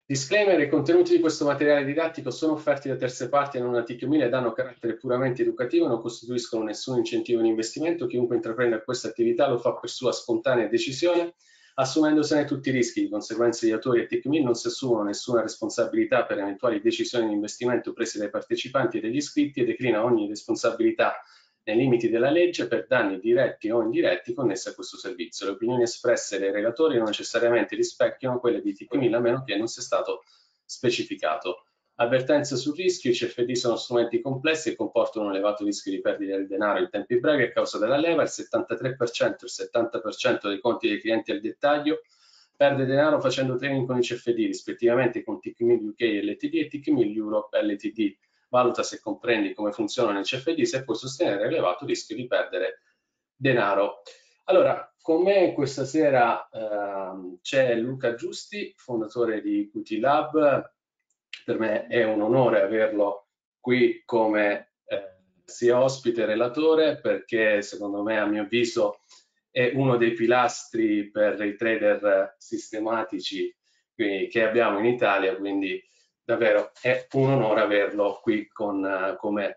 Disclaimer: i contenuti di questo materiale didattico sono offerti da terze parti e non da TIC1000 ed hanno carattere puramente educativo e non costituiscono nessun incentivo di investimento. Chiunque intraprenda questa attività lo fa per sua spontanea decisione, assumendosene tutti i rischi. Di conseguenza gli autori e TIC1000 non si assumono nessuna responsabilità per eventuali decisioni di investimento prese dai partecipanti e dagli iscritti e declina ogni responsabilità nei limiti della legge per danni diretti o indiretti connessi a questo servizio. Le opinioni espresse dai relatori non necessariamente rispecchiano quelle di TIC1000 a meno che non sia stato specificato. Avvertenza sul rischio: i CFD sono strumenti complessi e comportano un elevato rischio di perdita del denaro in tempi brevi a causa della leva. Il 73% e il 70% dei conti dei clienti al dettaglio perde denaro facendo trading con i CFD, rispettivamente con TIC1000 UK LTD e TIC1000 Europe LTD. Valuta se comprendi come funzionano i CFD, se puoi sostenere l'elevato rischio di perdere denaro. Allora, con me questa sera c'è Luca Giusti, fondatore di QT Lab. Per me è un onore averlo qui come sia ospite e relatore, perché secondo me, a mio avviso, è uno dei pilastri per i trader sistematici che abbiamo in Italia, quindi davvero è un onore averlo qui come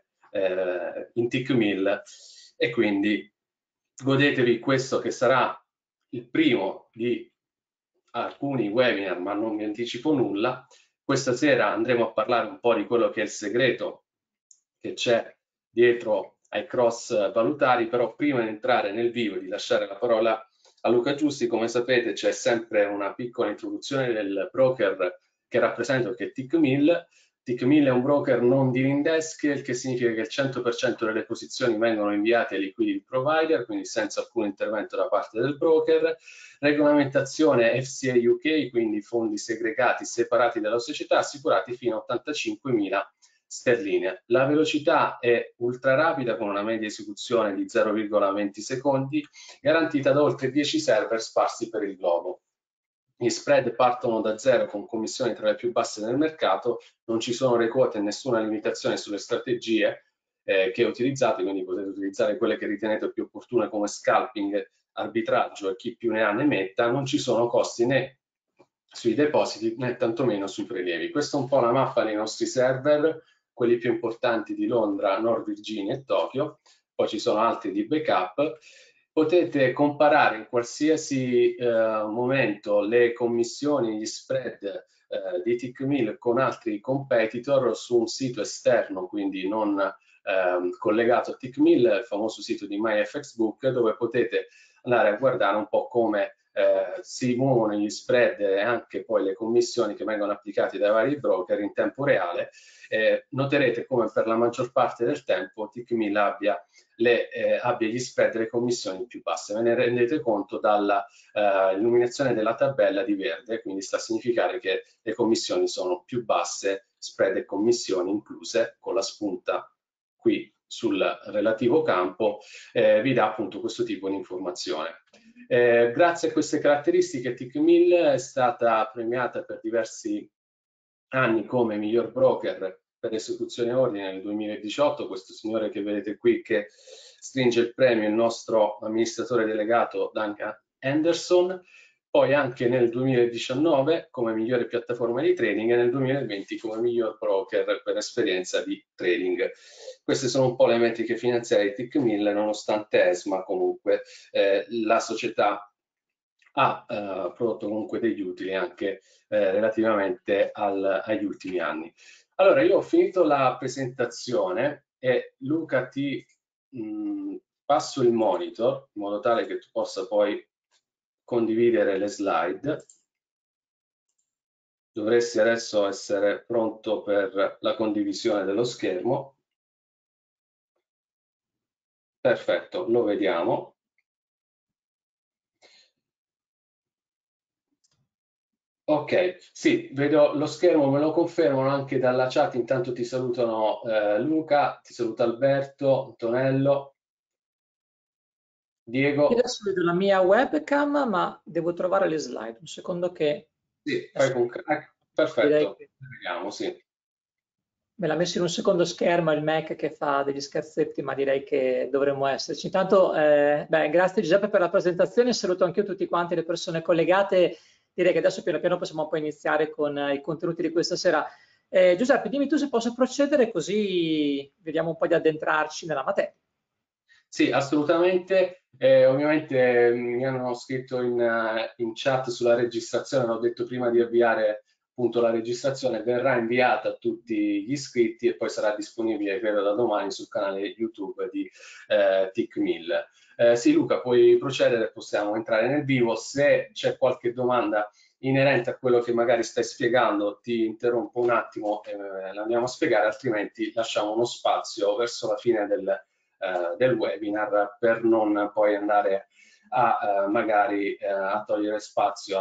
in TIC1000, e quindi godetevi questo che sarà il primo di alcuni webinar, ma non vi anticipo nulla. Questa sera andremo a parlare un po' di quello che è il segreto che c'è dietro ai cross valutari, però prima di entrare nel vivo e di lasciare la parola a Luca Giusti, come sapete c'è sempre una piccola introduzione del broker che rappresento, che è TIC1000. TIC1000 è un broker non dealing desk, il che significa che il 100% delle posizioni vengono inviate ai liquidity provider, quindi senza alcun intervento da parte del broker. Regolamentazione FCA UK, quindi fondi segregati separati dalla società, assicurati fino a 85.000 sterline. La velocità è ultra rapida, con una media esecuzione di 0,20 secondi, garantita da oltre 10 server sparsi per il globo. Gli spread partono da zero con commissioni tra le più basse del mercato, non ci sono le quote e nessuna limitazione sulle strategie che utilizzate, quindi potete utilizzare quelle che ritenete più opportune come scalping, arbitraggio e chi più ne ha ne metta. Non ci sono costi né sui depositi né tantomeno sui prelievi. Questa è un po' la mappa dei nostri server, quelli più importanti di Londra, Nord Virginia e Tokyo, poi ci sono altri di backup. Potete comparare in qualsiasi momento le commissioni, gli spread di TIC1000 con altri competitor su un sito esterno, quindi non collegato a TIC1000, il famoso sito di MyFXBook, dove potete andare a guardare un po' come si muovono gli spread e anche poi le commissioni che vengono applicate dai vari broker in tempo reale. Noterete come per la maggior parte del tempo TIC1000 abbia gli spread e le commissioni più basse. Ve ne rendete conto dalla illuminazione della tabella di verde, quindi sta a significare che le commissioni sono più basse, spread e commissioni incluse, con la spunta qui sul relativo campo, vi dà appunto questo tipo di informazione. Grazie a queste caratteristiche TIC1000 è stata premiata per diversi anni come miglior broker per esecuzione ordine nel 2018. Questo signore che vedete qui che stringe il premio è il nostro amministratore delegato Duncan Anderson, poi anche nel 2019 come migliore piattaforma di trading e nel 2020 come miglior broker per esperienza di trading. Queste sono un po' le metriche finanziarie di TIC1000, nonostante ESMA comunque la società ha prodotto comunque degli utili anche relativamente agli ultimi anni. Allora, io ho finito la presentazione e Luca ti passo il monitor in modo tale che tu possa poi condividere le slide. Dovresti adesso essere pronto per la condivisione dello schermo. Perfetto, lo vediamo. Ok, sì, vedo lo schermo, me lo confermano anche dalla chat. Intanto ti salutano Luca, ti saluta Alberto, Antonello, Diego. Io adesso vedo la mia webcam, ma devo trovare le slide. Un secondo che... Sì, fai con crack. Perfetto, vediamo, sì. Me l'ha messo in un secondo schermo il Mac che fa degli scherzetti, ma direi che dovremmo esserci. Intanto, grazie Giuseppe per la presentazione, saluto anche io tutti quanti le persone collegate. direi che adesso piano piano possiamo poi iniziare con i contenuti di questa sera. Giuseppe, dimmi tu se posso procedere, così vediamo un po' di addentrarci nella materia. Sì, assolutamente. Ovviamente mi hanno scritto in chat sulla registrazione, l'ho detto prima di avviare appunto la registrazione, verrà inviata a tutti gli iscritti e poi sarà disponibile, credo, da domani sul canale YouTube di TICMIL. Sì, Luca, puoi procedere, possiamo entrare nel vivo. Se c'è qualche domanda inerente a quello che magari stai spiegando, ti interrompo un attimo e la andiamo a spiegare, altrimenti lasciamo uno spazio verso la fine del webinar per non poi andare a magari a togliere spazio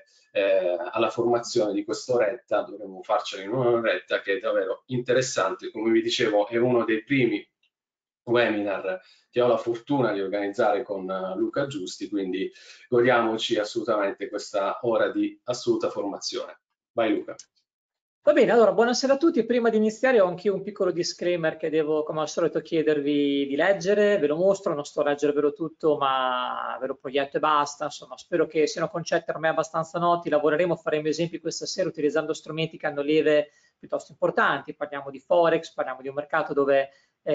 alla formazione di quest'oretta. Dovremmo farcela in un'oretta, che è davvero interessante. Come vi dicevo, è uno dei primi webinar che ho la fortuna di organizzare con Luca Giusti, quindi godiamoci assolutamente questa ora di assoluta formazione. Vai Luca. Va bene, allora buonasera a tutti. Prima di iniziare ho anch'io un piccolo disclaimer che devo, come al solito, chiedervi di leggere. Ve lo mostro, non sto a leggervelo tutto, ma ve lo proietto e basta. Insomma, spero che siano concetti per me abbastanza noti. Lavoreremo, faremo esempi questa sera utilizzando strumenti che hanno leve piuttosto importanti. Parliamo di Forex, parliamo di un mercato dove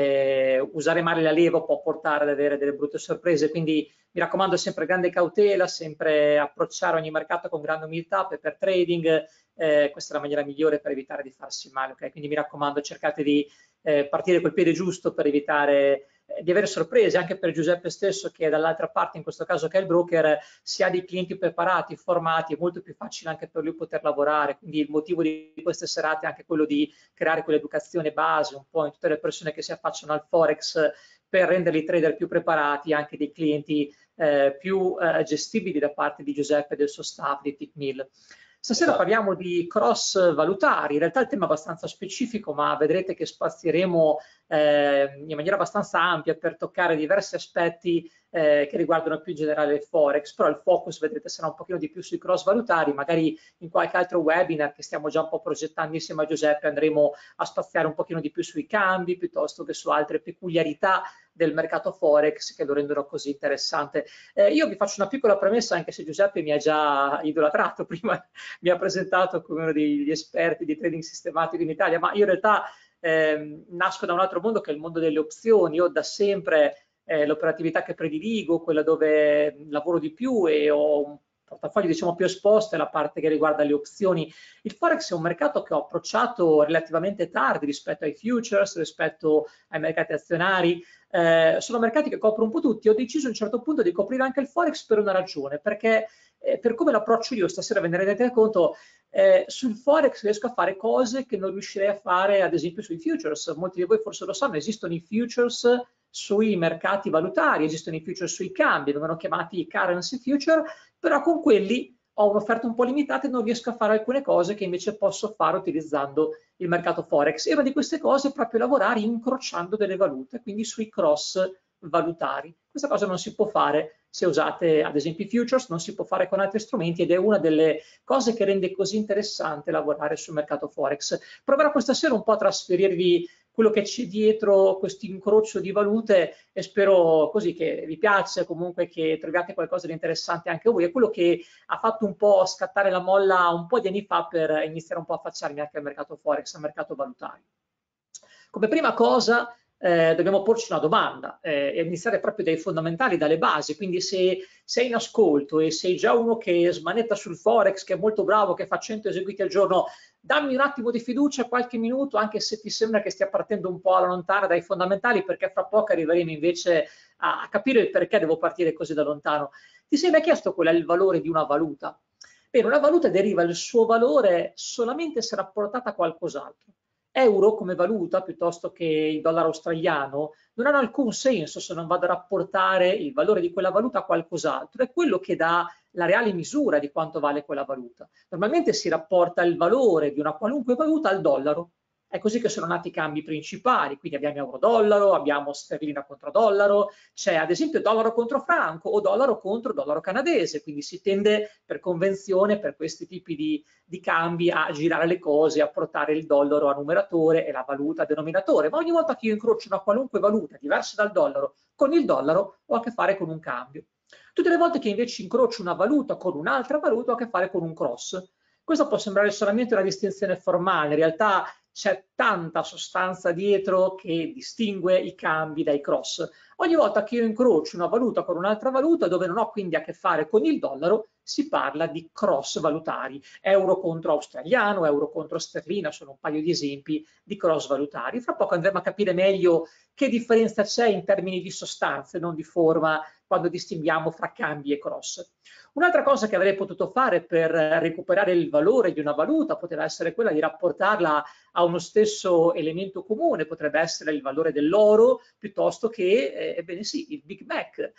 usare male la leva può portare ad avere delle brutte sorprese, quindi mi raccomando sempre grande cautela, sempre approcciare ogni mercato con grande umiltà, per trading. Questa è la maniera migliore per evitare di farsi male, ok? Quindi mi raccomando, cercate di partire col piede giusto per evitare di avere sorprese, anche per Giuseppe stesso, che è dall'altra parte, in questo caso che è il broker. Si ha dei clienti preparati, formati, è molto più facile anche per lui poter lavorare, quindi il motivo di queste serate è anche quello di creare quell'educazione base un po' in tutte le persone che si affacciano al Forex, per renderli trader più preparati, anche dei clienti più gestibili da parte di Giuseppe e del suo staff di TICMIL. Stasera parliamo di cross valutari, in realtà il tema è abbastanza specifico, ma vedrete che spazieremo in maniera abbastanza ampia per toccare diversi aspetti che riguardano più in generale il Forex, però il focus, vedrete, sarà un pochino di più sui cross valutari. Magari in qualche altro webinar che stiamo già un po' progettando insieme a Giuseppe andremo a spaziare un pochino di più sui cambi, piuttosto che su altre peculiarità del mercato Forex che lo rendono così interessante. Io vi faccio una piccola premessa, anche se Giuseppe mi ha già idolatrato, prima mi ha presentato come uno degli esperti di trading sistematico in Italia, ma io in realtà nasco da un altro mondo, che è il mondo delle opzioni. Io da sempre l'operatività che prediligo, quella dove lavoro di più e ho un portafoglio diciamo più esposto, è la parte che riguarda le opzioni. Il Forex è un mercato che ho approcciato relativamente tardi rispetto ai futures, rispetto ai mercati azionari. Sono mercati che copro un po' tutti. Ho deciso a un certo punto di coprire anche il Forex per una ragione, perché per come l'approccio io, stasera ve ne rendete conto, sul Forex riesco a fare cose che non riuscirei a fare ad esempio sui futures. Molti di voi forse lo sanno, esistono i futures sui mercati valutari, esistono i futures sui cambi, vengono chiamati currency future, però con quelli ho un'offerta un po' limitata e non riesco a fare alcune cose che invece posso fare utilizzando il mercato Forex. E una di queste cose è proprio lavorare incrociando delle valute, quindi sui cross valutari. Questa cosa non si può fare se usate ad esempio i futures, non si può fare con altri strumenti, ed è una delle cose che rende così interessante lavorare sul mercato Forex. Proverò questa sera un po' a trasferirvi quello che c'è dietro questo incrocio di valute, e spero così che vi piaccia, comunque che troviate qualcosa di interessante anche voi. È quello che ha fatto un po' scattare la molla un po' di anni fa per iniziare un po' a affacciarmi anche al mercato Forex, al mercato valutario. Come prima cosa dobbiamo porci una domanda e iniziare proprio dai fondamentali, dalle basi. Quindi se sei in ascolto e sei già uno che smanetta sul Forex, che è molto bravo, che fa 100 eseguiti al giorno, dammi un attimo di fiducia, qualche minuto, anche se ti sembra che stia partendo un po' alla lontana dai fondamentali, perché fra poco arriveremo invece a capire il perché devo partire così da lontano. Ti sei mai chiesto qual è il valore di una valuta? Bene, una valuta deriva il suo valore solamente se rapportata a qualcos'altro. Euro come valuta, piuttosto che il dollaro australiano, non hanno alcun senso se non vado a rapportare il valore di quella valuta a qualcos'altro. È quello che dà la reale misura di quanto vale quella valuta. Normalmente si rapporta il valore di una qualunque valuta al dollaro. È così che sono nati i cambi principali, quindi abbiamo euro-dollaro, abbiamo sterlina contro dollaro, c'è ad esempio dollaro contro franco o dollaro contro dollaro canadese, quindi si tende per convenzione, per questi tipi di cambi, a girare le cose, a portare il dollaro a numeratore e la valuta a denominatore. Ma ogni volta che io incrocio una qualunque valuta diversa dal dollaro con il dollaro, ho a che fare con un cambio. Tutte le volte che invece incrocio una valuta con un'altra valuta ho a che fare con un cross. Questa può sembrare solamente una distinzione formale, in realtà c'è tanta sostanza dietro che distingue i cambi dai cross. Ogni volta che io incrocio una valuta con un'altra valuta, dove non ho quindi a che fare con il dollaro, si parla di cross valutari. Euro contro australiano, euro contro sterlina, sono un paio di esempi di cross valutari. Fra poco andremo a capire meglio che differenza c'è in termini di sostanze, non di forma, quando distinguiamo fra cambi e cross. Un'altra cosa che avrei potuto fare per recuperare il valore di una valuta poteva essere quella di rapportarla a uno stesso elemento comune, potrebbe essere il valore dell'oro piuttosto che, ebbene sì, il Big Mac.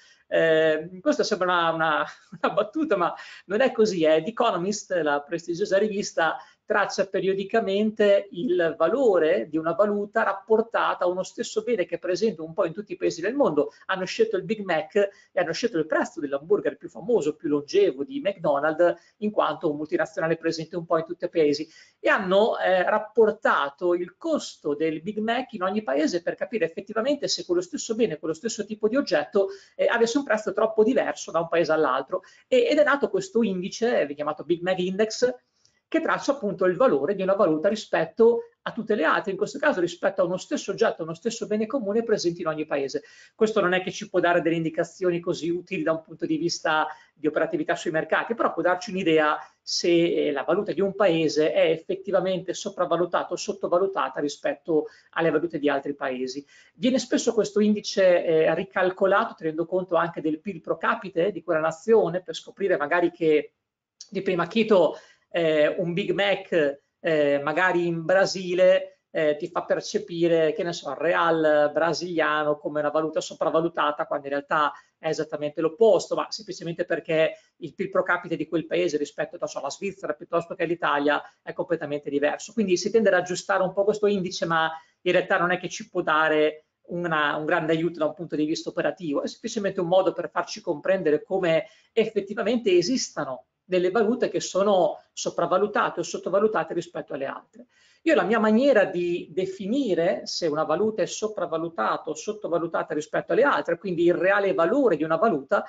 Questa sembra una battuta, ma non è così. The Economist, la prestigiosa rivista, traccia periodicamente il valore di una valuta rapportata a uno stesso bene che è presente un po' in tutti i paesi del mondo. Hanno scelto il Big Mac e hanno scelto il prezzo dell'hamburger più famoso, più longevo di McDonald's, in quanto un multinazionale presente un po' in tutti i paesi, e hanno rapportato il costo del Big Mac in ogni paese per capire effettivamente se quello stesso bene, quello stesso tipo di oggetto avesse un prezzo troppo diverso da un paese all'altro, ed è nato questo indice chiamato Big Mac Index, che traccia appunto il valore di una valuta rispetto a tutte le altre, in questo caso rispetto a uno stesso oggetto, a uno stesso bene comune presente in ogni paese. Questo non è che ci può dare delle indicazioni così utili da un punto di vista di operatività sui mercati, però può darci un'idea se la valuta di un paese è effettivamente sopravvalutata o sottovalutata rispetto alle valute di altri paesi. Viene spesso questo indice ricalcolato tenendo conto anche del PIL pro capite di quella nazione, per scoprire magari che di prima acchito un Big Mac magari in Brasile ti fa percepire, che ne so, il real brasiliano come una valuta sopravvalutata, quando in realtà è esattamente l'opposto, ma semplicemente perché il PIL pro capite di quel paese rispetto alla Svizzera piuttosto che all'Italia è completamente diverso. Quindi si tende ad aggiustare un po' questo indice, ma in realtà non è che ci può dare un grande aiuto da un punto di vista operativo, è semplicemente un modo per farci comprendere come effettivamente esistano delle valute che sono sopravvalutate o sottovalutate rispetto alle altre. Io la mia maniera di definire se una valuta è sopravvalutata o sottovalutata rispetto alle altre, quindi il reale valore di una valuta,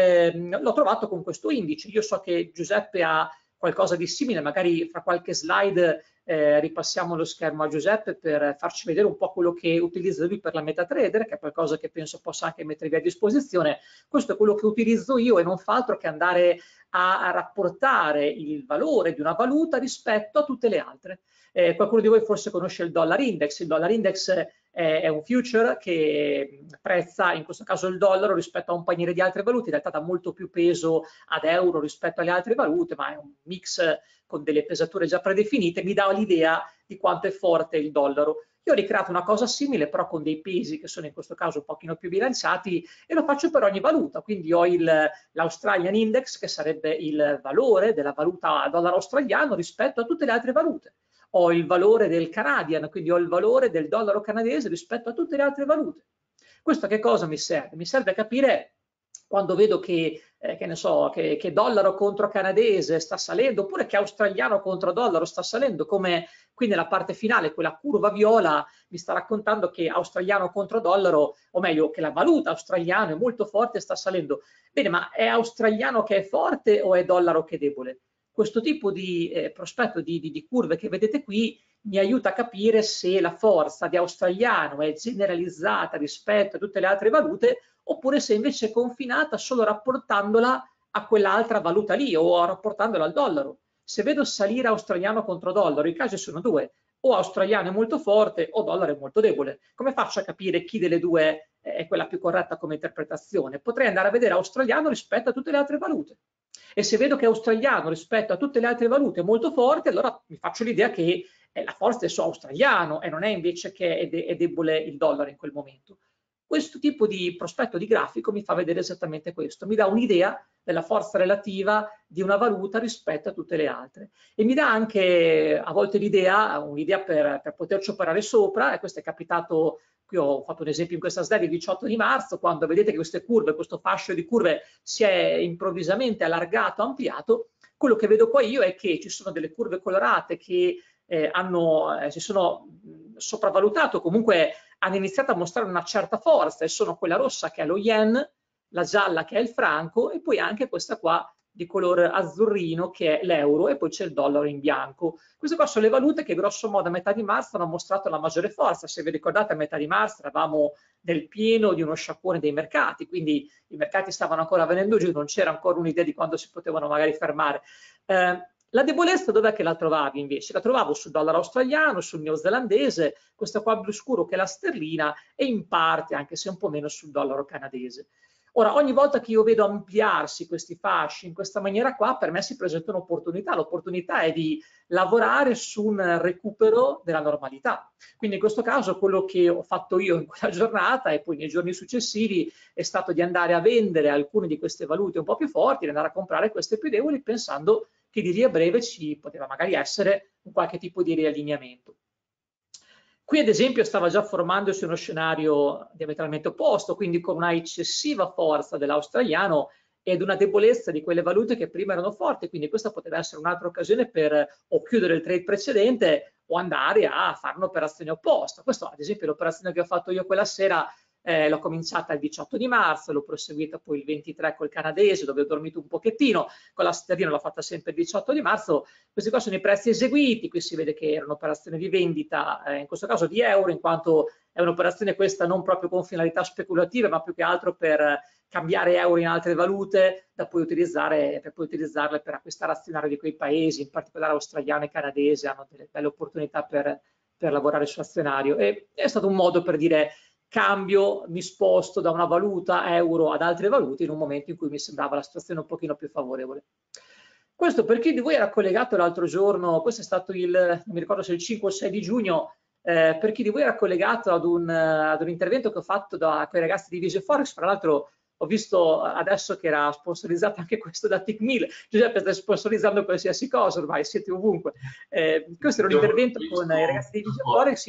l'ho trovato con questo indice. Io so che Giuseppe ha qualcosa di simile, magari fra qualche slide ripassiamo lo schermo a Giuseppe per farci vedere un po' quello che utilizza lui per la MetaTrader, che è qualcosa che penso possa anche mettervi a disposizione. Questo è quello che utilizzo io e non fa altro che andare a rapportare il valore di una valuta rispetto a tutte le altre. Qualcuno di voi forse conosce il dollar index. Il dollar index è un future che prezza in questo caso il dollaro rispetto a un paniere di altre valute, in realtà dà molto più peso ad euro rispetto alle altre valute, ma è un mix con delle pesature già predefinite, mi dà l'idea di quanto è forte il dollaro. Io ho ricreato una cosa simile, però con dei pesi che sono in questo caso un pochino più bilanciati, e lo faccio per ogni valuta. Quindi ho l'Australian Index, che sarebbe il valore della valuta dollaro australiano rispetto a tutte le altre valute. Ho il valore del Canadian, quindi ho il valore del dollaro canadese rispetto a tutte le altre valute. Questo a che cosa mi serve? Mi serve a capire quando vedo che ne so, che dollaro contro canadese sta salendo, oppure che australiano contro dollaro sta salendo, come qui nella parte finale, quella curva viola mi sta raccontando che australiano contro dollaro, o meglio, che la valuta australiana è molto forte e sta salendo. Bene, ma è australiano che è forte o è dollaro che è debole? Questo tipo di prospetto di curve che vedete qui mi aiuta a capire se la forza di australiano è generalizzata rispetto a tutte le altre valute, oppure se invece è confinata solo rapportandola a quell'altra valuta lì o rapportandola al dollaro. Se vedo salire australiano contro dollaro, i casi sono due: o australiano è molto forte o dollaro è molto debole. Come faccio a capire chi delle due è quella più corretta come interpretazione? Potrei andare a vedere australiano rispetto a tutte le altre valute. E se vedo che australiano rispetto a tutte le altre valute è molto forte, allora mi faccio l'idea che la forza è su australiano e non è invece che è debole il dollaro in quel momento. Questo tipo di prospetto di grafico mi fa vedere esattamente questo, mi dà un'idea della forza relativa di una valuta rispetto a tutte le altre, e mi dà anche a volte un'idea per poterci operare sopra, e questo è capitato. Qui ho fatto un esempio in questa slide il 18 di marzo, quando vedete che queste curve, questo fascio di curve si è improvvisamente allargato, ampliato. Quello che vedo poi io è che ci sono delle curve colorate che si sono sopravvalutate, o comunque hanno iniziato a mostrare una certa forza, e sono quella rossa che è lo yen, la gialla che è il franco e poi anche questa qua di colore azzurrino che è l'euro e poi c'è il dollaro in bianco. Queste qua sono le valute che grosso modo a metà di marzo hanno mostrato la maggiore forza. Se vi ricordate a metà di marzo eravamo nel pieno di uno sciacquone dei mercati, quindi i mercati stavano ancora venendo giù, non c'era ancora un'idea di quando si potevano magari fermare. La debolezza dov'è che la trovavi invece? La trovavo sul dollaro australiano, sul neozelandese, questa qua blu scuro che è la sterlina e in parte, anche se un po' meno, sul dollaro canadese. Ora, ogni volta che io vedo ampliarsi questi fasci in questa maniera qua, per me si presenta un'opportunità. L'opportunità è di lavorare su un recupero della normalità. Quindi in questo caso quello che ho fatto io in quella giornata e poi nei giorni successivi è stato di andare a vendere alcune di queste valute un po' più forti, di andare a comprare queste più deboli, pensando che di lì a breve ci poteva magari essere un qualche tipo di riallineamento. Qui ad esempio stava già formandosi uno scenario diametralmente opposto, quindi con una eccessiva forza dell'australiano ed una debolezza di quelle valute che prima erano forti, quindi questa poteva essere un'altra occasione per o chiudere il trade precedente o andare a fare un'operazione opposta. Questo ad esempio l'operazione che ho fatto io quella sera l'ho cominciata il 18 di marzo, l'ho proseguita poi il 23 col canadese dove ho dormito un pochettino, con la sterlina l'ho fatta sempre il 18 di marzo. Questi qua sono i prezzi eseguiti, qui si vede che era un'operazione di vendita, in questo caso di euro, in quanto è un'operazione questa non proprio con finalità speculative, ma più che altro per cambiare euro in altre valute da poi utilizzare, per poi utilizzarle per acquistare azionario di quei paesi, in particolare australiano e canadese, hanno delle belle opportunità per lavorare su azionario. E è stato un modo per dire cambio, mi sposto da una valuta euro ad altre valute in un momento in cui mi sembrava la situazione un pochino più favorevole. Questo per chi di voi era collegato l'altro giorno, questo è stato non mi ricordo se il 5 o 6 di giugno, per chi di voi era collegato ad un intervento che ho fatto da quei ragazzi di Vise Forex, fra l'altro ho visto adesso che era sponsorizzato anche questo da TickMill. Giuseppe, stai sponsorizzando qualsiasi cosa ormai, siete ovunque. Questo era un intervento con i ragazzi di Vise Forex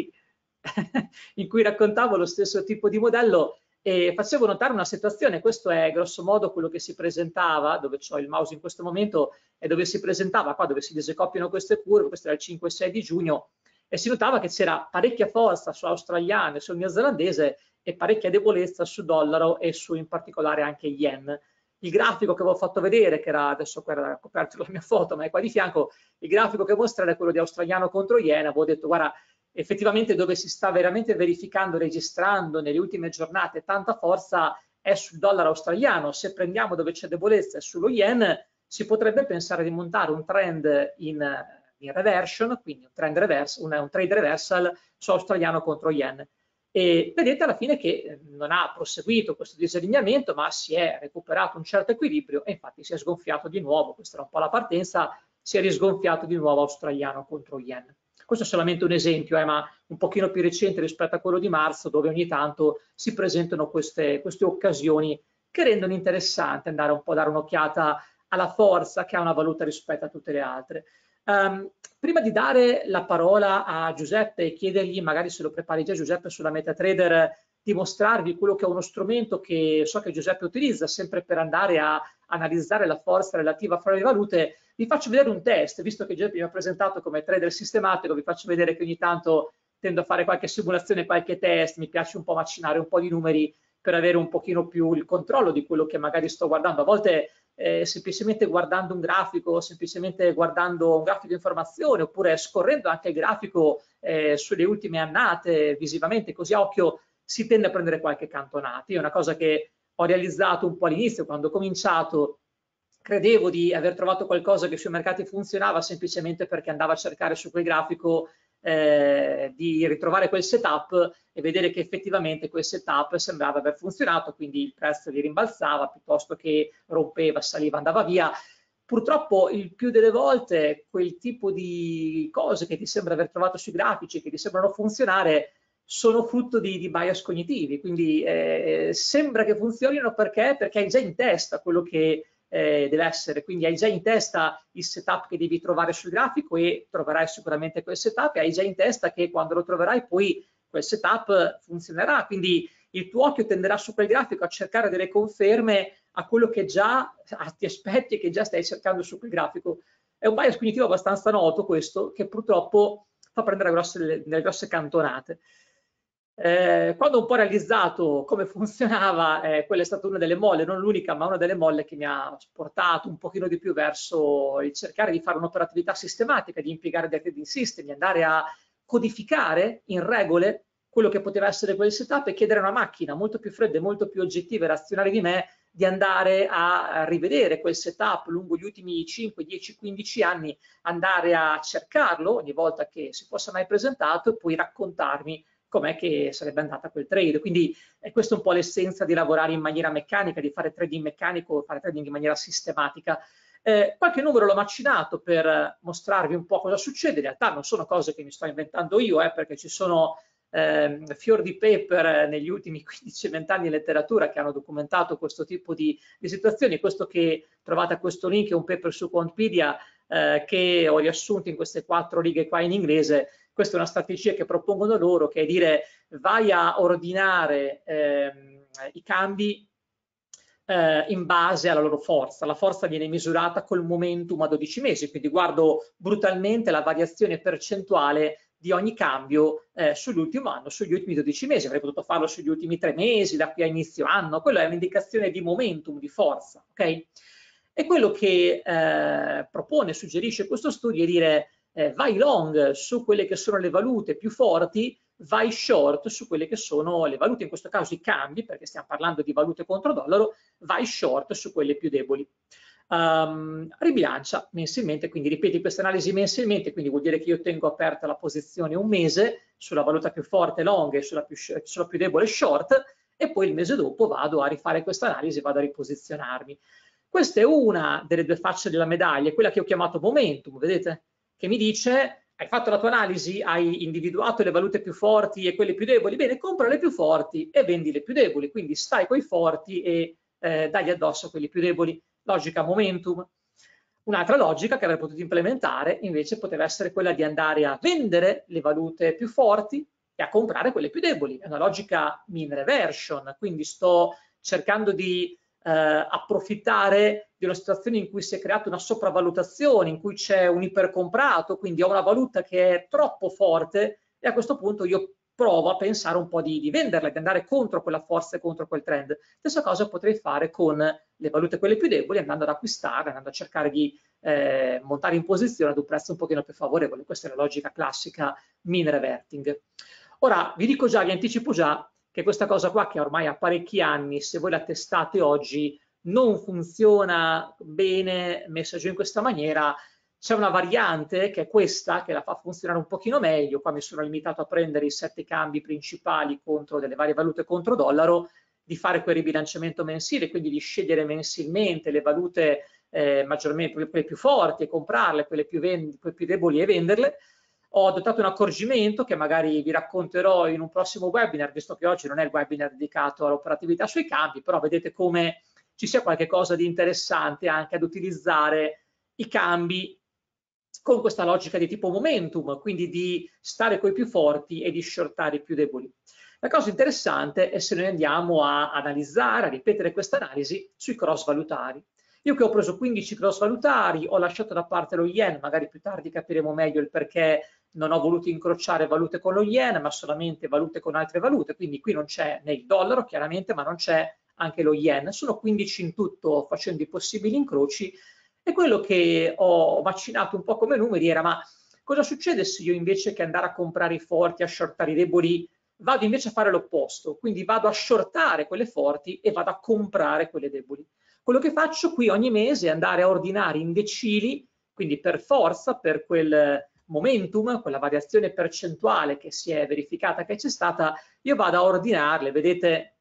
in cui raccontavo lo stesso tipo di modello e facevo notare una situazione. Questo è grosso modo quello che si presentava, dove ho il mouse in questo momento, e dove si presentava qua, dove si disecoppiano queste curve. Questo era il 5 e 6 di giugno, e si notava che c'era parecchia forza su australiano e sul neozelandese e parecchia debolezza su dollaro e su in particolare anche yen. Il grafico che avevo fatto vedere, che era adesso qua era coperto la mia foto, ma è qua di fianco, il grafico che mostra era quello di australiano contro yen. Avevo detto, guarda, effettivamente dove si sta veramente verificando, registrando nelle ultime giornate tanta forza è sul dollaro australiano. Se prendiamo dove c'è debolezza è sullo yen, si potrebbe pensare di montare un trend in reversion, quindi un trade reversal su australiano contro yen. E vedete alla fine che non ha proseguito questo disallineamento, ma si è recuperato un certo equilibrio e infatti si è sgonfiato di nuovo. Questa era un po' la partenza, si è risgonfiato di nuovo australiano contro yen. Questo è solamente un esempio, ma un pochino più recente rispetto a quello di marzo, dove ogni tanto si presentano queste occasioni che rendono interessante andare un po' a dare un'occhiata alla forza che ha una valuta rispetto a tutte le altre. Prima di dare la parola a Giuseppe e chiedergli, magari se lo prepari già Giuseppe sulla MetaTrader, di mostrarvi quello che è uno strumento che so che Giuseppe utilizza sempre per andare a analizzare la forza relativa fra le valute, vi faccio vedere un test, visto che Giuseppe mi ha presentato come trader sistematico, vi faccio vedere che ogni tanto tendo a fare qualche simulazione, qualche test, mi piace un po' macinare un po' di numeri per avere un pochino più il controllo di quello che magari sto guardando. A volte semplicemente guardando un grafico, semplicemente guardando un grafico di informazione, oppure scorrendo anche il grafico sulle ultime annate visivamente, così a occhio si tende a prendere qualche cantonata. È una cosa che ho realizzato un po' all'inizio, quando ho cominciato credevo di aver trovato qualcosa che sui mercati funzionava semplicemente perché andavo a cercare su quel grafico di ritrovare quel setup e vedere che effettivamente quel setup sembrava aver funzionato, quindi il prezzo li rimbalzava piuttosto che rompeva, saliva, andava via. Purtroppo il più delle volte quel tipo di cose che ti sembra aver trovato sui grafici, che ti sembrano funzionare, sono frutto di bias cognitivi, quindi sembra che funzionino perché hai già in testa quello che deve essere, quindi hai già in testa il setup che devi trovare sul grafico e troverai sicuramente quel setup e hai già in testa che quando lo troverai poi quel setup funzionerà, quindi il tuo occhio tenderà su quel grafico a cercare delle conferme a quello che già ti aspetti e che già stai cercando su quel grafico. È un bias cognitivo abbastanza noto questo, che purtroppo fa prendere delle grosse cantonate. Quando ho un po' realizzato come funzionava, quella è stata una delle molle, non l'unica, ma una delle molle che mi ha portato un pochino di più verso il cercare di fare un'operatività sistematica, di impiegare dei trading system, di andare a codificare in regole quello che poteva essere quel setup e chiedere a una macchina molto più fredda e molto più oggettiva e razionale di me di andare a rivedere quel setup lungo gli ultimi 5, 10, 15 anni, andare a cercarlo ogni volta che si fosse mai presentato e poi raccontarmi com'è che sarebbe andata quel trade. Quindi questa è un po' l'essenza di lavorare in maniera meccanica, di fare trading meccanico, fare trading in maniera sistematica. Qualche numero l'ho macinato per mostrarvi un po' cosa succede. In realtà non sono cose che mi sto inventando io, perché ci sono fior di paper negli ultimi 15-20 anni in letteratura che hanno documentato questo tipo di situazioni. Questo che trovate a questo link è un paper su Quantpedia che ho riassunto in queste 4 righe qua in inglese. Questa è una strategia che propongono loro, che è dire vai a ordinare i cambi in base alla loro forza. La forza viene misurata col momentum a 12 mesi, quindi guardo brutalmente la variazione percentuale di ogni cambio sull'ultimo anno, sugli ultimi 12 mesi. Avrei potuto farlo sugli ultimi 3 mesi, da qui a inizio anno. Quello è un'indicazione di momentum, di forza, ok? E quello che propone, suggerisce questo studio è dire vai long su quelle che sono le valute più forti, vai short su quelle che sono le valute, in questo caso i cambi, perché stiamo parlando di valute contro dollaro, vai short su quelle più deboli. Ribilancia mensilmente, quindi ripeti questa analisi mensilmente, quindi vuol dire che io tengo aperta la posizione un mese sulla valuta più forte long e sulla più debole short, e poi il mese dopo vado a rifare questa analisi e vado a riposizionarmi. Questa è una delle due facce della medaglia, quella che ho chiamato momentum, vedete? Che mi dice, hai fatto la tua analisi, hai individuato le valute più forti e quelle più deboli, bene, compra le più forti e vendi le più deboli, quindi stai coi forti e dagli addosso a quelli più deboli. Logica momentum. Un'altra logica che avrei potuto implementare invece poteva essere quella di andare a vendere le valute più forti e a comprare quelle più deboli. È una logica mean reversion, quindi sto cercando di approfittare di una situazione in cui si è creata una sopravvalutazione, in cui c'è un ipercomprato, quindi ho una valuta che è troppo forte e a questo punto io provo a pensare un po' di venderla, di andare contro quella forza e contro quel trend. Stessa cosa potrei fare con le valute quelle più deboli, andando ad acquistare, andando a cercare di montare in posizione ad un prezzo un pochino più favorevole. Questa è la logica classica mean reverting. Ora vi dico già, vi anticipo già che questa cosa qua, che ormai ha parecchi anni, se voi la testate oggi, non funziona bene messa giù in questa maniera. C'è una variante che è questa, che la fa funzionare un pochino meglio. Qua mi sono limitato a prendere i 7 cambi principali contro delle varie valute contro dollaro, di fare quel ribilanciamento mensile, quindi di scegliere mensilmente le valute maggiormente quelle più forti e comprarle, quelle più deboli e venderle. Ho adottato un accorgimento che magari vi racconterò in un prossimo webinar, visto che oggi non è il webinar dedicato all'operatività sui cambi, però vedete come ci sia qualche cosa di interessante anche ad utilizzare i cambi con questa logica di tipo momentum, quindi di stare coi più forti e di shortare i più deboli. La cosa interessante è se noi andiamo a analizzare, a ripetere questa analisi sui cross valutari. Io che ho preso 15 cross valutari, ho lasciato da parte lo yen, magari più tardi capiremo meglio il perché non ho voluto incrociare valute con lo yen, ma solamente valute con altre valute, quindi qui non c'è né il dollaro chiaramente, ma non c'è anche lo yen. Sono 15 in tutto facendo i possibili incroci, e quello che ho macinato un po' come numeri era: ma cosa succede se io invece che andare a comprare i forti, a shortare i deboli, vado invece a fare l'opposto, quindi vado a shortare quelle forti e vado a comprare quelle deboli? Quello che faccio qui ogni mese è andare a ordinare in decili, quindi per forza, per quel momentum, quella variazione percentuale che si è verificata, che c'è stata, io vado a ordinarle, vedete,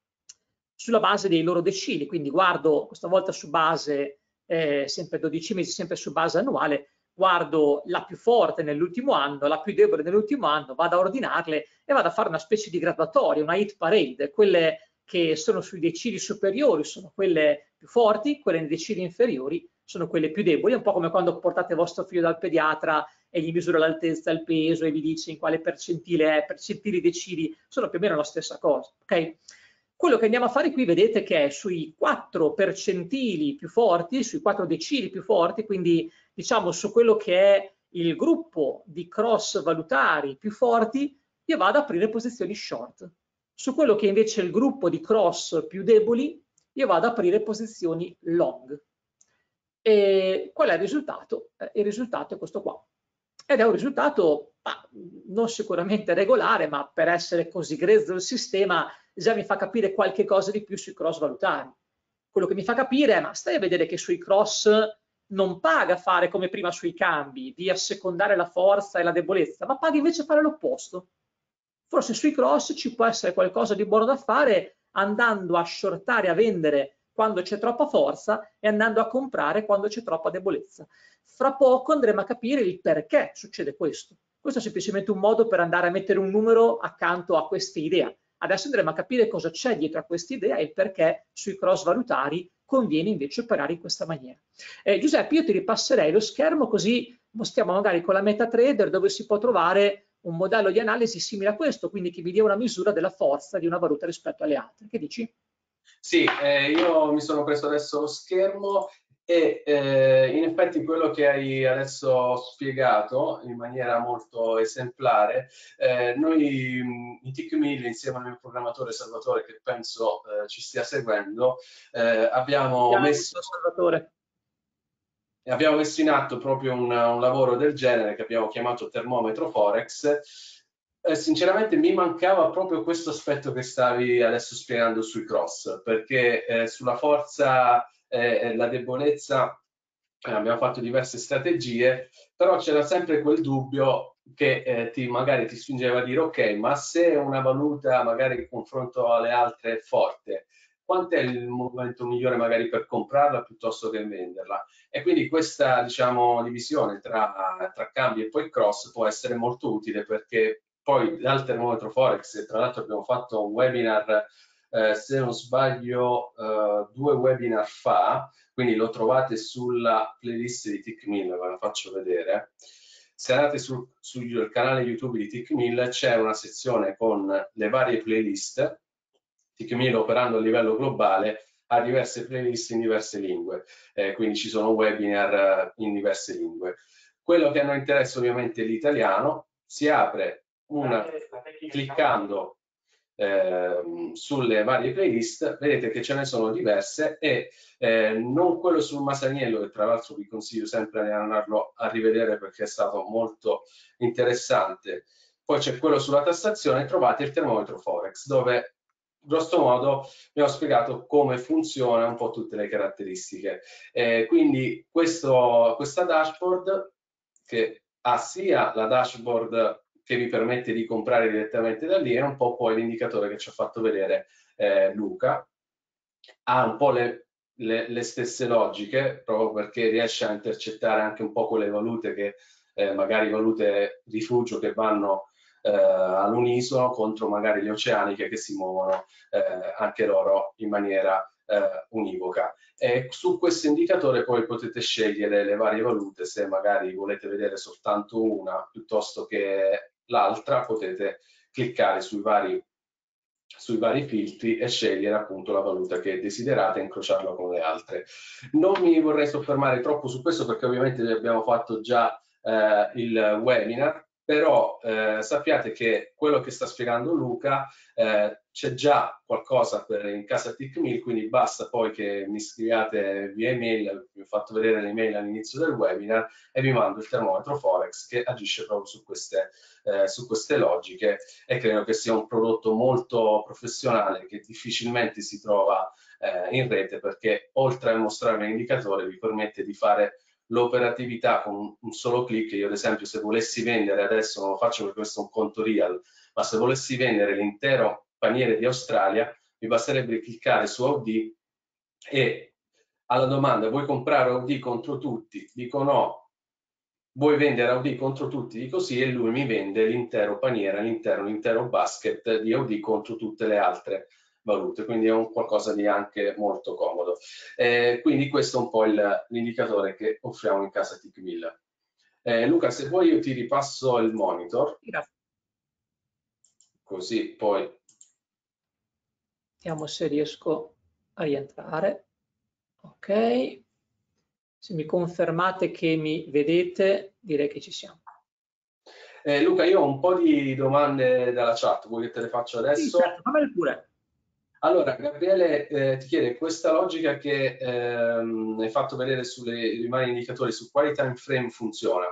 sulla base dei loro decili, quindi guardo questa volta su base sempre 12 mesi, sempre su base annuale, guardo la più forte nell'ultimo anno, la più debole nell'ultimo anno, vado a ordinarle e vado a fare una specie di graduatoria, una hit parade. Quelle che sono sui decili superiori sono quelle più forti, quelle nei decili inferiori sono quelle più deboli. È un po' come quando portate vostro figlio dal pediatra e gli misura l'altezza, il peso e vi dice in quale percentile è, percentili, decili, sono più o meno la stessa cosa, ok? Quello che andiamo a fare qui, vedete che è sui 4 percentili più forti, sui 4 decili più forti, quindi diciamo su quello che è il gruppo di cross valutari più forti, io vado ad aprire posizioni short. Su quello che invece è il gruppo di cross più deboli, io vado ad aprire posizioni long. E qual è il risultato? Il risultato è questo qua. Ed è un risultato non sicuramente regolare, ma per essere così grezzo il sistema già mi fa capire qualche cosa di più sui cross valutari. Quello che mi fa capire è, ma stai a vedere che sui cross non paga fare come prima sui cambi, di assecondare la forza e la debolezza, ma paga invece fare l'opposto. Forse sui cross ci può essere qualcosa di buono da fare andando a shortare, a vendere quando c'è troppa forza e andando a comprare quando c'è troppa debolezza. Fra poco andremo a capire il perché succede questo. Questo è semplicemente un modo per andare a mettere un numero accanto a questa idea. Adesso andremo a capire cosa c'è dietro a questa idea e perché sui cross valutari conviene invece operare in questa maniera. Giuseppe, io ti ripasserei lo schermo così mostriamo magari con la MetaTrader dove si può trovare un modello di analisi simile a questo, quindi che vi dia una misura della forza di una valuta rispetto alle altre. Che dici? Sì, io mi sono preso adesso lo schermo e in effetti quello che hai adesso spiegato in maniera molto esemplare, noi in TickMill insieme al mio programmatore Salvatore, che penso ci stia seguendo, abbiamo messo in atto proprio un lavoro del genere che abbiamo chiamato termometro Forex. Sinceramente mi mancava proprio questo aspetto che stavi adesso spiegando sui cross, perché sulla forza e la debolezza abbiamo fatto diverse strategie, però c'era sempre quel dubbio che magari ti spingeva a dire ok, ma se una valuta magari in confronto alle altre è forte, quant'è il momento migliore magari per comprarla piuttosto che venderla? E quindi questa, diciamo, divisione tra cambi e poi cross può essere molto utile, perché poi dal termometro Forex, tra l'altro abbiamo fatto un webinar, se non sbaglio, 2 webinar fa, quindi lo trovate sulla playlist di TickMill, ve la faccio vedere. Se andate sul canale YouTube di TickMill c'è una sezione con le varie playlist. TickMill, operando a livello globale, ha diverse playlist in diverse lingue, quindi ci sono webinar in diverse lingue. Quello che a noi interessa ovviamente è l'italiano. Si apre cliccando sulle varie playlist, vedete che ce ne sono diverse e non quello sul Masaniello, che tra l'altro vi consiglio sempre di andarlo a rivedere perché è stato molto interessante. Poi c'è quello sulla tassazione, trovate il termometro Forex, dove grosso modo vi ho spiegato come funziona un po' tutte le caratteristiche. Quindi questa dashboard, che ha sia la dashboard che vi permette di comprare direttamente da lì, è un po' poi l'indicatore che ci ha fatto vedere Luca, ha un po' le stesse logiche, proprio perché riesce a intercettare anche un po' quelle valute che magari valute rifugio che vanno all'unisono contro magari le oceaniche che si muovono anche loro in maniera univoca. E su questo indicatore poi potete scegliere le varie valute, se magari volete vedere soltanto una piuttosto che l'altra, potete cliccare sui vari filtri e scegliere appunto la valuta che desiderate e incrociarla con le altre. Non mi vorrei soffermare troppo su questo perché ovviamente abbiamo fatto già il webinar, però sappiate che quello che sta spiegando Luca c'è già qualcosa in casa TickMill, quindi basta poi che mi scriviate via email, vi ho fatto vedere l'email all'inizio del webinar e vi mando il termometro Forex che agisce proprio su queste logiche, e credo che sia un prodotto molto professionale che difficilmente si trova in rete, perché oltre a mostrare un indicatore vi permette di fare l'operatività con un solo clic. Io ad esempio, se volessi vendere, adesso non lo faccio perché questo è un conto real, ma se volessi vendere l'intero paniere di Australia, mi basterebbe cliccare su AUD e alla domanda vuoi comprare AUD contro tutti? Dico no. Vuoi vendere AUD contro tutti? Dico sì, e lui mi vende l'intero paniere, l'intero basket di AUD contro tutte le altre valute, quindi è un qualcosa di anche molto comodo. Quindi questo è un po' l'indicatore che offriamo in casa TickMill. Luca, se vuoi io ti ripasso il monitor, Grazie. così poi... Vediamo se riesco a rientrare. Ok. Se mi confermate che mi vedete, direi che ci siamo. Luca, io ho un po' di domande dalla chat, vuoi che te le faccio Sì, certo, adesso? fammele pure. Allora, Gabriele ti chiede questa logica che hai fatto vedere sui vari indicatori, su quali time frame funziona?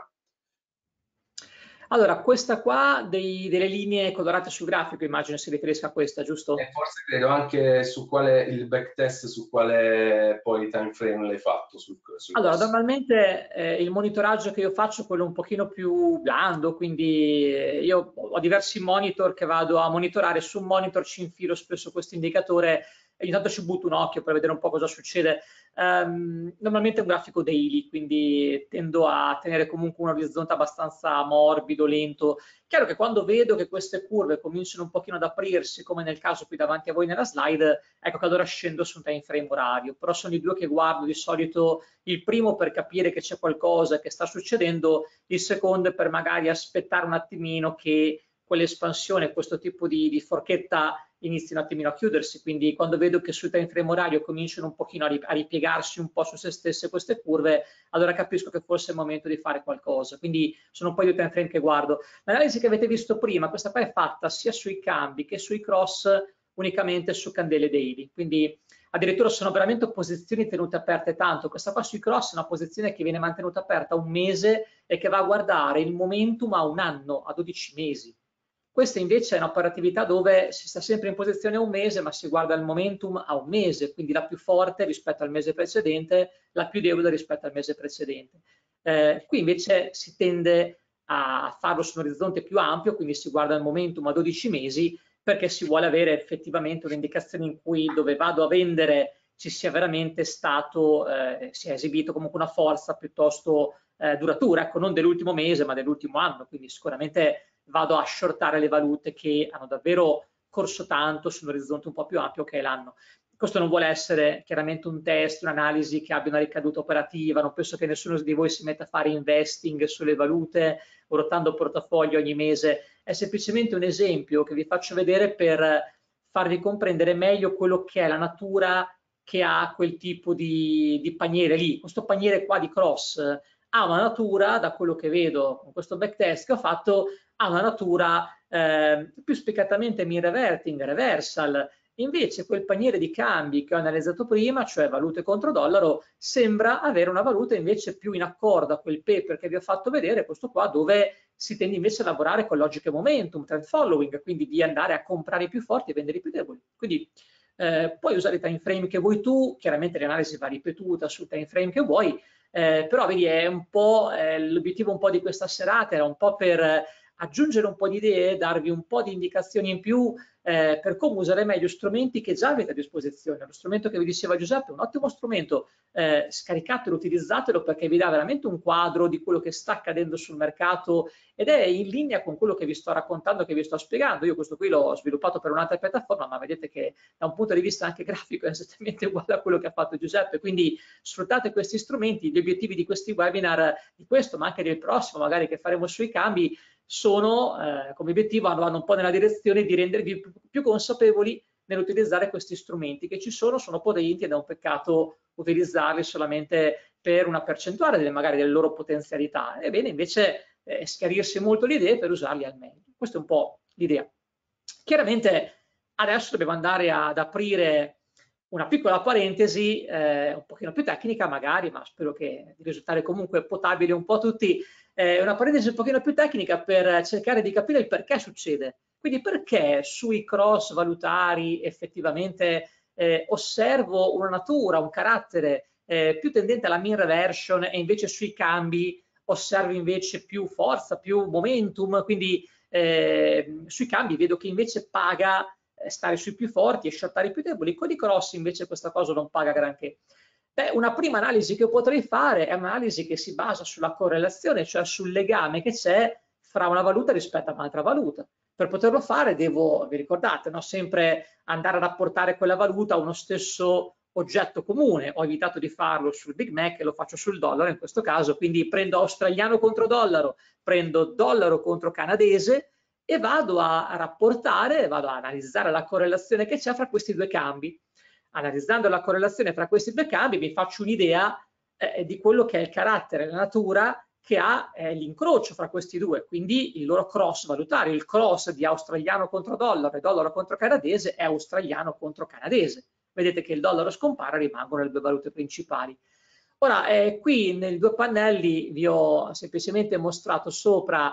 Allora, questa qua delle linee colorate sul grafico, immagino si riferisca a questa, E giusto? forse credo anche su quale il backtest, su quale poi time frame l'hai fatto sul Allora, cross. normalmente il monitoraggio che io faccio è quello un pochino più blando, quindi io ho diversi monitor che vado a monitorare, su un monitor ci infilo spesso questo indicatore e ogni tanto ci butto un occhio per vedere un po' cosa succede. Normalmente è un grafico daily, quindi tendo a tenere comunque un orizzonte abbastanza morbido, lento. Chiaro che quando vedo che queste curve cominciano un pochino ad aprirsi, come nel caso qui davanti a voi nella slide, ecco che allora scendo su un time frame orario, però sono i due che guardo di solito, il primo per capire che c'è qualcosa che sta succedendo, il secondo per magari aspettare un attimino che quell'espansione, questo tipo di forchetta inizi un attimino a chiudersi, quindi quando vedo che sul time frame orario cominciano un pochino a ripiegarsi un po' su se stesse queste curve, allora capisco che forse è il momento di fare qualcosa, quindi sono un po' di time frame che guardo. L'analisi che avete visto prima, questa qua è fatta sia sui cambi che sui cross unicamente su candele daily, quindi addirittura sono veramente posizioni tenute aperte tanto. Questa qua sui cross è una posizione che viene mantenuta aperta un mese e che va a guardare il momentum a un anno, a 12 mesi. Questa invece è un'operatività dove si sta sempre in posizione a un mese, ma si guarda il momentum a un mese, quindi la più forte rispetto al mese precedente, la più debole rispetto al mese precedente. Qui invece si tende a farlo su un orizzonte più ampio, quindi si guarda il momentum a 12 mesi perché si vuole avere effettivamente un'indicazione in cui dove vado a vendere ci sia veramente stato, si è esibito comunque una forza piuttosto duratura, ecco, non dell'ultimo mese ma dell'ultimo anno, quindi sicuramente vado a shortare le valute che hanno davvero corso tanto su un orizzonte un po' più ampio che è l'anno. Questo non vuole essere chiaramente un test, un'analisi che abbia una ricaduta operativa, non penso che nessuno di voi si metta a fare investing sulle valute o rotando portafoglio ogni mese, è semplicemente un esempio che vi faccio vedere per farvi comprendere meglio quello che è la natura che ha quel tipo di paniere lì. Questo paniere qua di cross ha una natura, da quello che vedo con questo backtest che ho fatto, ha una natura più spiccatamente mean reverting, reversal. Invece quel paniere di cambi che ho analizzato prima, cioè valute contro dollaro, sembra avere una valuta invece più in accordo a quel paper che vi ho fatto vedere, questo qua dove si tende invece a lavorare con logiche momentum, trend following, quindi di andare a comprare i più forti e vendere i più deboli. Quindi puoi usare i time frame che vuoi tu, chiaramente l'analisi va ripetuta sul time frame che vuoi, però vedi è un po' l'obiettivo un po' di questa serata era un po' per aggiungere un po' di idee, darvi un po' di indicazioni in più per come usare meglio strumenti che già avete a disposizione. Lo strumento che vi diceva Giuseppe è un ottimo strumento, scaricatelo, utilizzatelo perché vi dà veramente un quadro di quello che sta accadendo sul mercato ed è in linea con quello che vi sto raccontando, che vi sto spiegando. Io questo qui l'ho sviluppato per un'altra piattaforma, ma vedete che da un punto di vista anche grafico è esattamente uguale a quello che ha fatto Giuseppe, quindi sfruttate questi strumenti. Gli obiettivi di questi webinar, di questo ma anche del prossimo magari che faremo sui cambi, sono come obiettivo vanno un po' nella direzione di rendervi più consapevoli nell'utilizzare questi strumenti che ci sono potenti ed è un peccato utilizzarli solamente per una percentuale magari delle loro potenzialità. È bene invece schiarirsi molto le idee per usarli al meglio. Questa è un po' l'idea. Chiaramente adesso dobbiamo andare ad aprire una piccola parentesi, un pochino più tecnica magari, ma spero di risultare comunque potabile un po' a tutti, una parentesi un pochino più tecnica per cercare di capire il perché succede. Quindi perché sui cross valutari effettivamente osservo una natura, un carattere più tendente alla mean reversion e invece sui cambi osservo invece più forza, più momentum, quindi sui cambi vedo che invece paga stare sui più forti e shortare i più deboli, con i cross invece questa cosa non paga granché. Beh, una prima analisi che potrei fare è un'analisi che si basa sulla correlazione, cioè sul legame che c'è fra una valuta rispetto a un'altra valuta. Per poterlo fare devo, vi ricordate, no? Sempre andare a rapportare quella valuta a uno stesso oggetto comune. Ho evitato di farlo sul Big Mac e lo faccio sul dollaro in questo caso, quindi prendo australiano contro dollaro, prendo dollaro contro canadese e vado a rapportare, vado a analizzare la correlazione che c'è fra questi due cambi. Analizzando la correlazione fra questi due cambi mi faccio un'idea di quello che è il carattere, la natura che ha l'incrocio fra questi due, quindi il loro cross valutario, il cross di australiano contro dollaro e dollaro contro canadese è australiano contro canadese. Vedete che il dollaro scompare, rimangono le due valute principali. Ora, qui nei due pannelli vi ho semplicemente mostrato sopra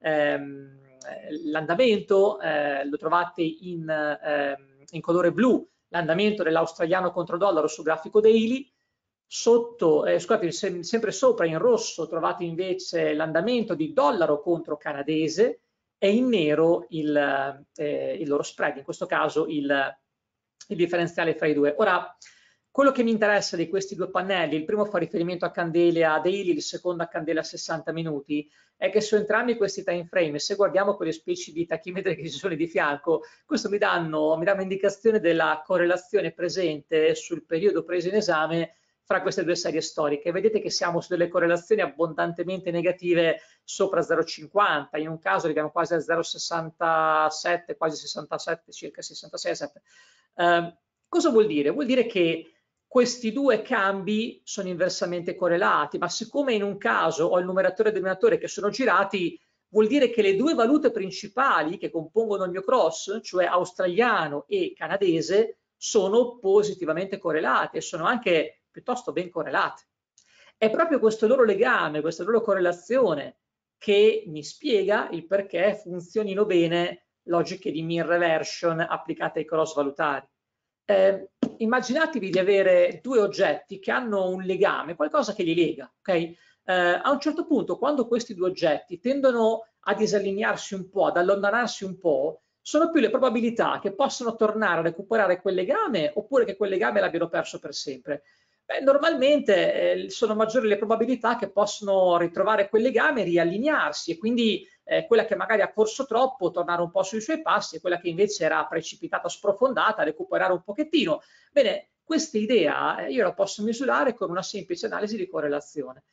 l'andamento, lo trovate in colore blu, l'andamento dell'australiano contro dollaro sul grafico daily. Sotto, scusate, sempre sopra in rosso trovate invece l'andamento di dollaro contro canadese e in nero il loro spread, in questo caso il differenziale fra i due. Ora, quello che mi interessa di questi due pannelli, il primo fa riferimento a candele a daily, il secondo a candele a 60 minuti, è che su entrambi questi time frame, se guardiamo quelle specie di tachimetri che ci sono di fianco, questo mi dà un'indicazione della correlazione presente sul periodo preso in esame fra queste due serie storiche. Vedete che siamo su delle correlazioni abbondantemente negative sopra 0,50, in un caso arriviamo quasi a 0,67, quasi 67, circa 66,7. Cosa vuol dire? Vuol dire che questi due cambi sono inversamente correlati, ma siccome in un caso ho il numeratore e il denominatore che sono girati, vuol dire che le due valute principali che compongono il mio cross, cioè australiano e canadese, sono positivamente correlate e sono anche piuttosto ben correlate. È proprio questo loro legame, questa loro correlazione che mi spiega il perché funzionino bene logiche di mean reversion applicate ai cross valutari. Immaginatevi di avere due oggetti che hanno un legame, qualcosa che li lega, ok? A un certo punto, quando questi due oggetti tendono a disallinearsi un po', ad allontanarsi un po', sono più le probabilità che possano tornare a recuperare quel legame oppure che quel legame l'abbiano perso per sempre. Beh, normalmente sono maggiori le probabilità che possono ritrovare quel legame e riallinearsi e quindi quella che magari ha corso troppo tornare un po' sui suoi passi e quella che invece era precipitata, sprofondata, recuperare un pochettino. Bene, questa idea io la posso misurare con una semplice analisi di correlazione.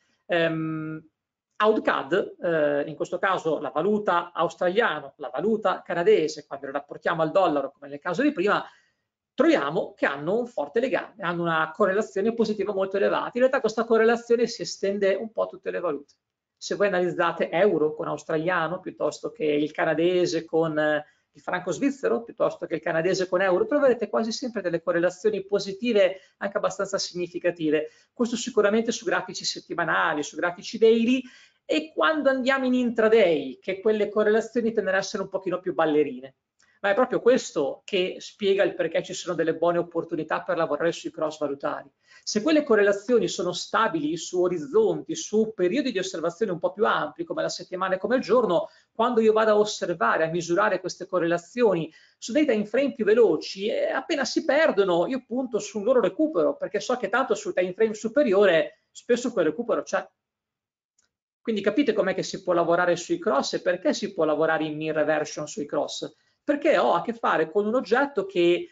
OutCAD, in questo caso la valuta australiana, la valuta canadese, quando le rapportiamo al dollaro come nel caso di prima, troviamo che hanno un forte legame, hanno una correlazione positiva molto elevata. In realtà questa correlazione si estende un po' a tutte le valute. Se voi analizzate euro con australiano piuttosto che il canadese con il franco svizzero, piuttosto che il canadese con euro, troverete quasi sempre delle correlazioni positive anche abbastanza significative. Questo sicuramente su grafici settimanali, su grafici daily, e quando andiamo in intraday, che quelle correlazioni tendono ad essere un pochino più ballerine. Ma è proprio questo che spiega il perché ci sono delle buone opportunità per lavorare sui cross valutari. Se quelle correlazioni sono stabili su orizzonti, su periodi di osservazione un po' più ampi, come la settimana e come il giorno, quando io vado a osservare, a misurare queste correlazioni su dei time frame più veloci, appena si perdono, io punto su un loro recupero, perché so che tanto sul time frame superiore spesso quel recupero c'è. Quindi capite com'è che si può lavorare sui cross e perché si può lavorare in mean reversion sui cross? Perché ho a che fare con un oggetto che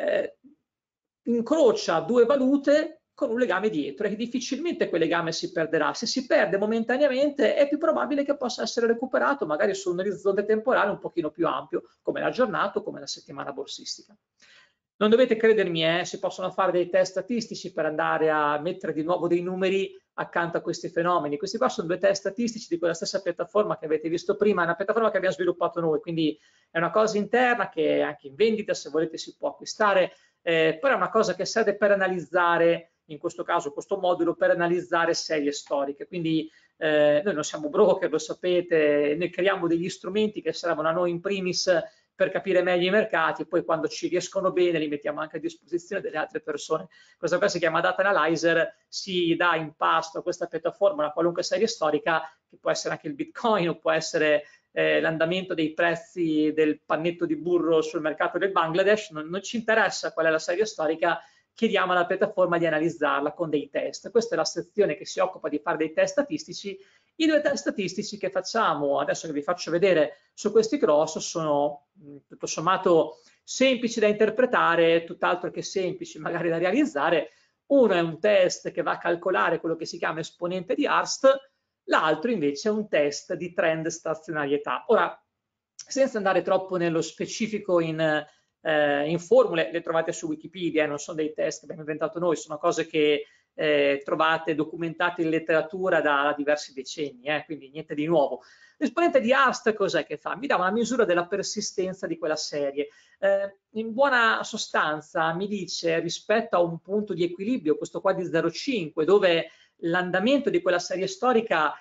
incrocia due valute con un legame dietro e difficilmente quel legame si perderà. Se si perde momentaneamente è più probabile che possa essere recuperato magari su un orizzonte temporale un pochino più ampio, come la giornata o come la settimana borsistica. Non dovete credermi, si possono fare dei test statistici per andare a mettere di nuovo dei numeri accanto a questi fenomeni. Questi qua sono due test statistici di quella stessa piattaforma che avete visto prima, è una piattaforma che abbiamo sviluppato noi, quindi è una cosa interna che anche in vendita, se volete, si può acquistare, però è una cosa che serve per analizzare, in questo caso questo modulo, per analizzare serie storiche. Quindi noi non siamo broker, lo sapete, noi creiamo degli strumenti che servono a noi in primis per capire meglio i mercati e poi quando ci riescono bene li mettiamo anche a disposizione delle altre persone. Questa cosa si chiama Data Analyzer, si dà in pasto a questa piattaforma una qualunque serie storica, che può essere anche il Bitcoin o può essere l'andamento dei prezzi del pannetto di burro sul mercato del Bangladesh, non ci interessa qual è la serie storica, chiediamo alla piattaforma di analizzarla con dei test. Questa è la sezione che si occupa di fare dei test statistici. I due test statistici che facciamo, adesso che vi faccio vedere su questi cross, sono tutto sommato semplici da interpretare, tutt'altro che semplici magari da realizzare. Uno è un test che va a calcolare quello che si chiama esponente di Hurst, l'altro invece è un test di trend stazionarietà. Ora, senza andare troppo nello specifico in formule, le trovate su Wikipedia, non sono dei test che abbiamo inventato noi, sono cose che trovate documentate in letteratura da diversi decenni, quindi niente di nuovo. L'esponente di ARST cos'è che fa? Mi dà una misura della persistenza di quella serie. In buona sostanza mi dice rispetto a un punto di equilibrio, questo qua di 0,5, dove l'andamento di quella serie storica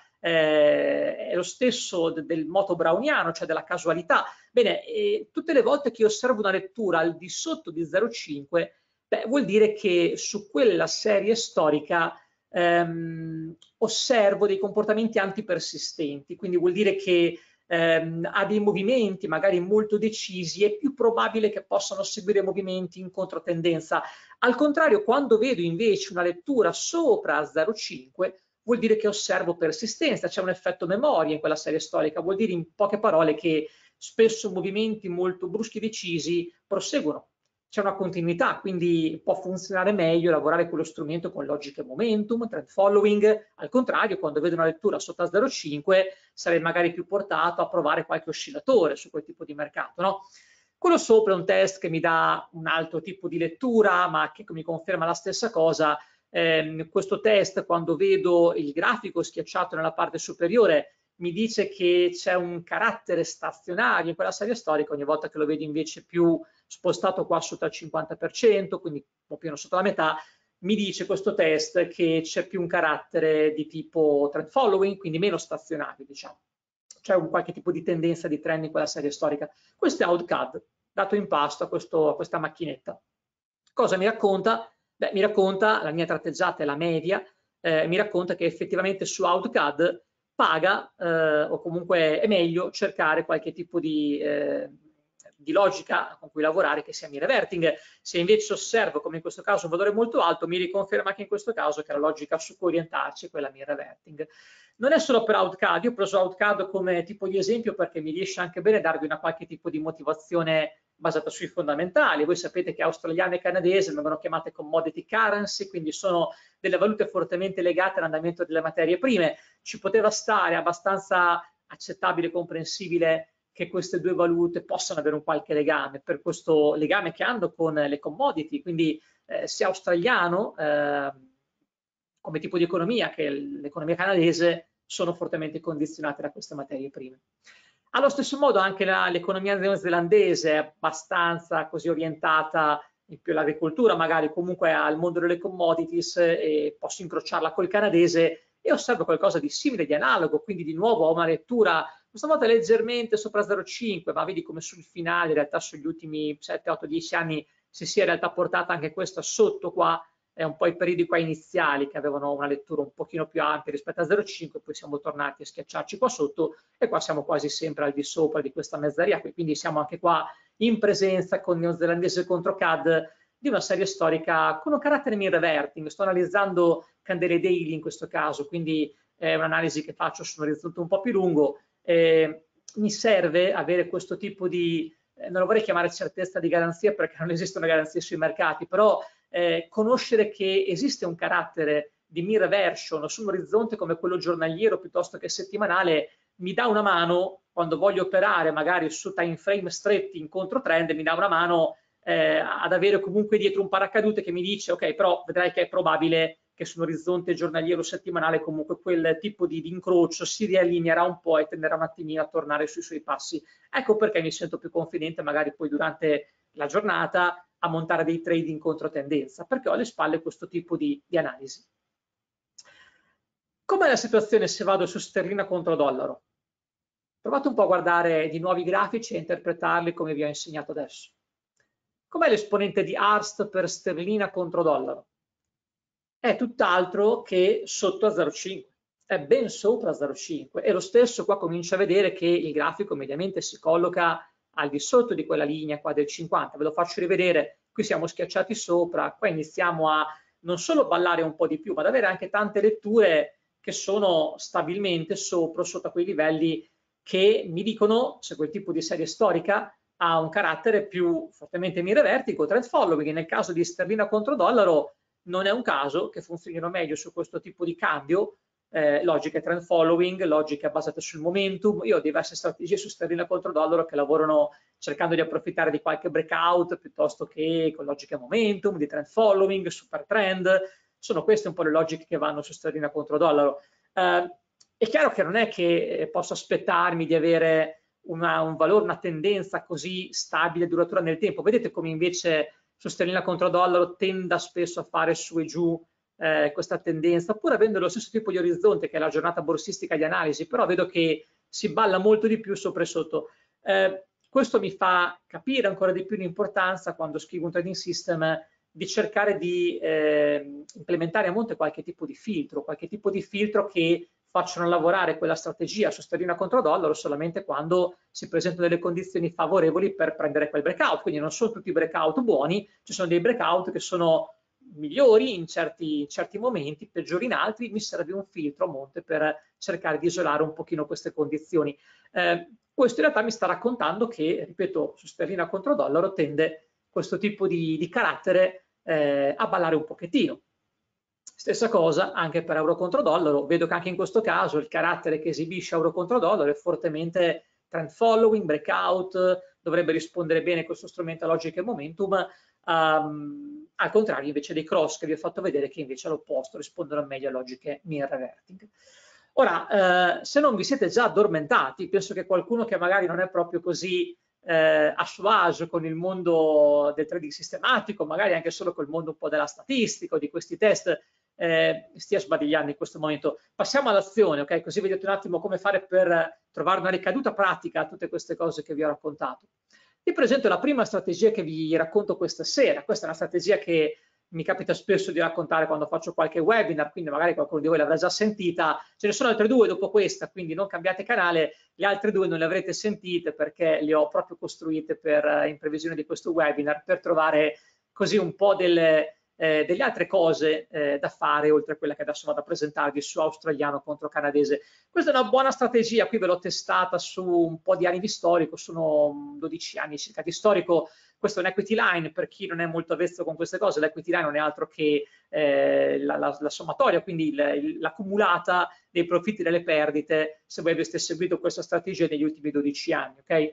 è lo stesso del moto browniano, cioè della casualità. Bene, tutte le volte che osservo una lettura al di sotto di 0,5, vuol dire che su quella serie storica osservo dei comportamenti antipersistenti, quindi vuol dire che ha dei movimenti magari molto decisi, è più probabile che possano seguire movimenti in controtendenza. Al contrario, quando vedo invece una lettura sopra 0,5, vuol dire che osservo persistenza, c'è un effetto memoria in quella serie storica, vuol dire in poche parole che spesso movimenti molto bruschi e decisi proseguono. C'è una continuità, quindi può funzionare meglio lavorare con lo strumento con logica e momentum, trend following. Al contrario, quando vedo una lettura sotto a 0,5 sarei magari più portato a provare qualche oscillatore su quel tipo di mercato, no? Quello sopra è un test che mi dà un altro tipo di lettura, ma che mi conferma la stessa cosa. Questo test, quando vedo il grafico schiacciato nella parte superiore, mi dice che c'è un carattere stazionario in quella serie storica, ogni volta che lo vedo invece più spostato qua sotto al 50%, quindi un po' più sotto la metà, mi dice questo test che c'è più un carattere di tipo trend following, quindi meno stazionario, diciamo. C'è un qualche tipo di tendenza di trend in quella serie storica. Questo è OutCAD, dato in pasto a questa macchinetta. Cosa mi racconta? Beh, mi racconta, la mia tratteggiata è la media, mi racconta che effettivamente su OutCAD paga o comunque è meglio cercare qualche tipo di logica con cui lavorare che sia mi reverting. Se invece osservo, come in questo caso, un valore molto alto, mi riconferma che in questo caso che la logica su cui orientarci è quella mi reverting. Non è solo per OutCAD, io ho preso OutCAD come tipo di esempio perché mi riesce anche bene a darvi una qualche tipo di motivazione basata sui fondamentali. Voi sapete che australiane e canadesi vengono chiamate commodity currency, quindi sono delle valute fortemente legate all'andamento delle materie prime. Ci poteva stare abbastanza accettabile e comprensibile che queste due valute possano avere un qualche legame, per questo legame che hanno con le commodity, quindi sia australiano come tipo di economia che l'economia canadese sono fortemente condizionate da queste materie prime. Allo stesso modo anche l'economia neozelandese è abbastanza così orientata in più all'agricoltura, magari comunque al mondo delle commodities, e posso incrociarla col canadese e osservo qualcosa di simile, di analogo, quindi di nuovo ho una lettura questa volta leggermente sopra 0,5, ma vedi come sul finale, in realtà sugli ultimi 7, 8, 10 anni si sia in realtà portata anche questa sotto qua, è un po' i periodi qua iniziali che avevano una lettura un pochino più ampia rispetto a 0,5, poi siamo tornati a schiacciarci qua sotto e qua siamo quasi sempre al di sopra di questa mezzaria, quindi siamo anche qua in presenza con neozelandese contro CAD di una serie storica con un carattere mean reverting. Sto analizzando candele daily in questo caso, quindi è un'analisi che faccio su un orizzonte un po' più lungo. Mi serve avere questo tipo di, non lo vorrei chiamare certezza di garanzia perché non esistono garanzie sui mercati, però conoscere che esiste un carattere di mean reversion su un orizzonte come quello giornaliero piuttosto che settimanale mi dà una mano quando voglio operare magari su time frame stretti in controtrend, mi dà una mano ad avere comunque dietro un paracadute che mi dice ok, però vedrai che è probabile che su un orizzonte giornaliero settimanale comunque quel tipo di incrocio si riallineerà un po' e tenderà un attimino a tornare sui suoi passi. Ecco perché mi sento più confidente magari poi durante la giornata a montare dei trade in controtendenza, perché ho alle spalle questo tipo di analisi. Com'è la situazione se vado su sterlina contro dollaro? Provate un po' a guardare di nuovi grafici e interpretarli come vi ho insegnato adesso. Com'è l'esponente di ARST per sterlina contro dollaro? È tutt'altro che sotto a 0,5, è ben sopra 0,5 e lo stesso qua comincia a vedere che il grafico mediamente si colloca al di sotto di quella linea qua del 50. Ve lo faccio rivedere, qui siamo schiacciati sopra, qua iniziamo a non solo ballare un po' di più, ma ad avere anche tante letture che sono stabilmente sopra o sotto a quei livelli che mi dicono se quel tipo di serie storica ha un carattere più fortemente mean reverting o trend following. Nel caso di sterlina contro dollaro non è un caso che funzionino meglio su questo tipo di cambio, logiche trend following, logiche basate sul momentum. Io ho diverse strategie su sterlina contro dollaro che lavorano cercando di approfittare di qualche breakout piuttosto che con logiche momentum, di trend following, super trend. Sono queste un po' le logiche che vanno su sterlina contro dollaro. È chiaro che non è che posso aspettarmi di avere un valore, una tendenza così stabile e duratura nel tempo. Vedete come invece su sterlina contro dollaro tenda spesso a fare su e giù questa tendenza, pur avendo lo stesso tipo di orizzonte che è la giornata borsistica di analisi, però vedo che si balla molto di più sopra e sotto. Questo mi fa capire ancora di più l'importanza, quando scrivo un trading system, di cercare di implementare a monte qualche tipo di filtro che facciano lavorare quella strategia su sterlina contro dollaro solamente quando si presentano delle condizioni favorevoli per prendere quel breakout. Quindi non sono tutti breakout buoni, ci sono dei breakout che sono migliori in certi momenti, peggiori in altri. Mi serve un filtro a monte per cercare di isolare un pochino queste condizioni. Questo in realtà mi sta raccontando che, ripeto, su sterlina contro dollaro tende questo tipo di carattere a ballare un pochettino. Stessa cosa anche per euro contro dollaro. Vedo che anche in questo caso il carattere che esibisce euro contro dollaro è fortemente trend following, breakout, dovrebbe rispondere bene questo strumento a logica e momentum, al contrario invece dei cross che vi ho fatto vedere, che invece all'opposto rispondono meglio a logiche mean reverting. Ora, se non vi siete già addormentati, penso che qualcuno che magari non è proprio così a suo agio con il mondo del trading sistematico, magari anche solo col mondo un po' della statistica o di questi test, stia sbadigliando in questo momento. Passiamo all'azione, ok? Così vedete un attimo come fare per trovare una ricaduta pratica a tutte queste cose che vi ho raccontato. Vi presento la prima strategia che vi racconto questa sera. Questa è una strategia che mi capita spesso di raccontare quando faccio qualche webinar, quindi magari qualcuno di voi l'avrà già sentita. Ce ne sono altre due dopo questa, quindi non cambiate canale. Le altre due non le avrete sentite perché le ho proprio costruite in previsione di questo webinar, per trovare così un po' delle altre cose da fare, oltre a quella che adesso vado a presentarvi su australiano contro canadese. Questa è una buona strategia, qui ve l'ho testata su un po' di anni di storico, sono 12 anni circa di storico. Questo è un equity line, per chi non è molto avvezzo con queste cose. L'equity line non è altro che la sommatoria, quindi l'accumulata dei profitti e delle perdite, se voi aveste seguito questa strategia negli ultimi 12 anni. Okay?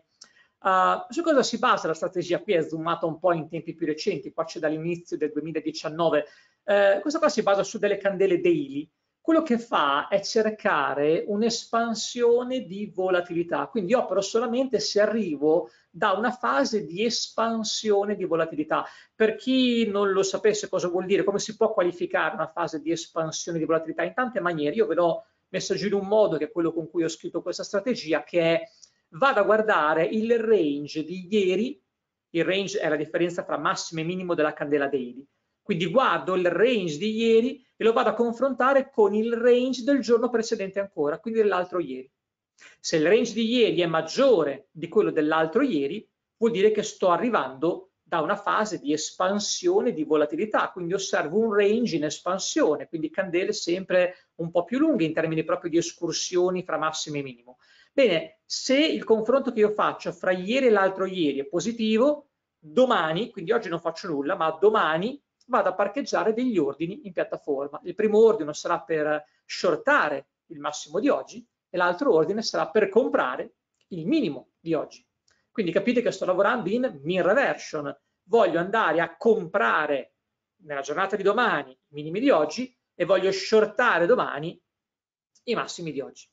Su cosa si basa la strategia? Qui è zoomata un po' in tempi più recenti, qua c'è dall'inizio del 2019. Questa qua si basa su delle candele daily. Quello che fa è cercare un'espansione di volatilità, quindi opero solamente se arrivo da una fase di espansione di volatilità. Per chi non lo sapesse cosa vuol dire, come si può qualificare una fase di espansione di volatilità? In tante maniere. Io ve l'ho messo giù in un modo, che è quello con cui ho scritto questa strategia, che è: vado a guardare il range di ieri. Il range è la differenza tra massimo e minimo della candela daily. Quindi guardo il range di ieri e lo vado a confrontare con il range del giorno precedente ancora, quindi dell'altro ieri. Se il range di ieri è maggiore di quello dell'altro ieri, vuol dire che sto arrivando da una fase di espansione di volatilità, quindi osservo un range in espansione, quindi candele sempre un po' più lunghe in termini proprio di escursioni fra massimo e minimo. Bene, se il confronto che io faccio fra ieri e l'altro ieri è positivo, domani, quindi oggi non faccio nulla, ma domani vado a parcheggiare degli ordini in piattaforma. Il primo ordine sarà per shortare il massimo di oggi e l'altro ordine sarà per comprare il minimo di oggi. Quindi capite che sto lavorando in mean reversion. Voglio andare a comprare nella giornata di domani i minimi di oggi e voglio shortare domani i massimi di oggi.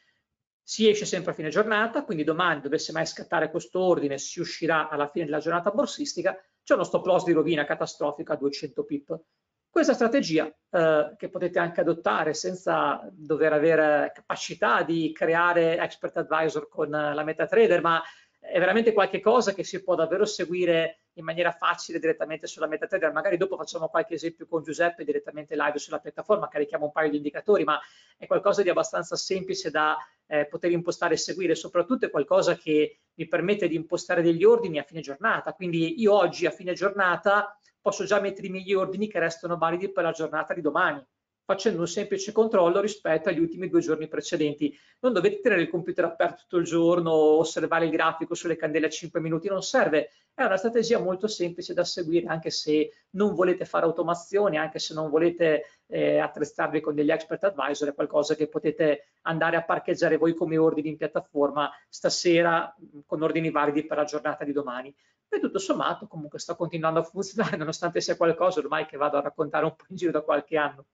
Si esce sempre a fine giornata, quindi domani, dovesse mai scattare questo ordine, si uscirà alla fine della giornata borsistica. C'è uno stop loss di rovina catastrofica a 200 pip. Questa strategia che potete anche adottare senza dover avere capacità di creare expert advisor con la MetaTrader, ma è veramente qualche cosa che si può davvero seguire in maniera facile direttamente sulla MetaTrader. Magari dopo facciamo qualche esempio con Giuseppe direttamente live sulla piattaforma, carichiamo un paio di indicatori, ma è qualcosa di abbastanza semplice da poter impostare e seguire. Soprattutto è qualcosa che mi permette di impostare degli ordini a fine giornata. Quindi io oggi a fine giornata posso già mettere i miei ordini che restano validi per la giornata di domani, facendo un semplice controllo rispetto agli ultimi 2 giorni precedenti. Non dovete tenere il computer aperto tutto il giorno, osservare il grafico sulle candele a 5 minuti, non serve. È una strategia molto semplice da seguire, anche se non volete fare automazioni, anche se non volete attrezzarvi con degli expert advisor. È qualcosa che potete andare a parcheggiare voi come ordini in piattaforma stasera con ordini validi per la giornata di domani. e tutto sommato comunque sta continuando a funzionare nonostante sia qualcosa ormai che vado a raccontare un po' in giro da qualche anno.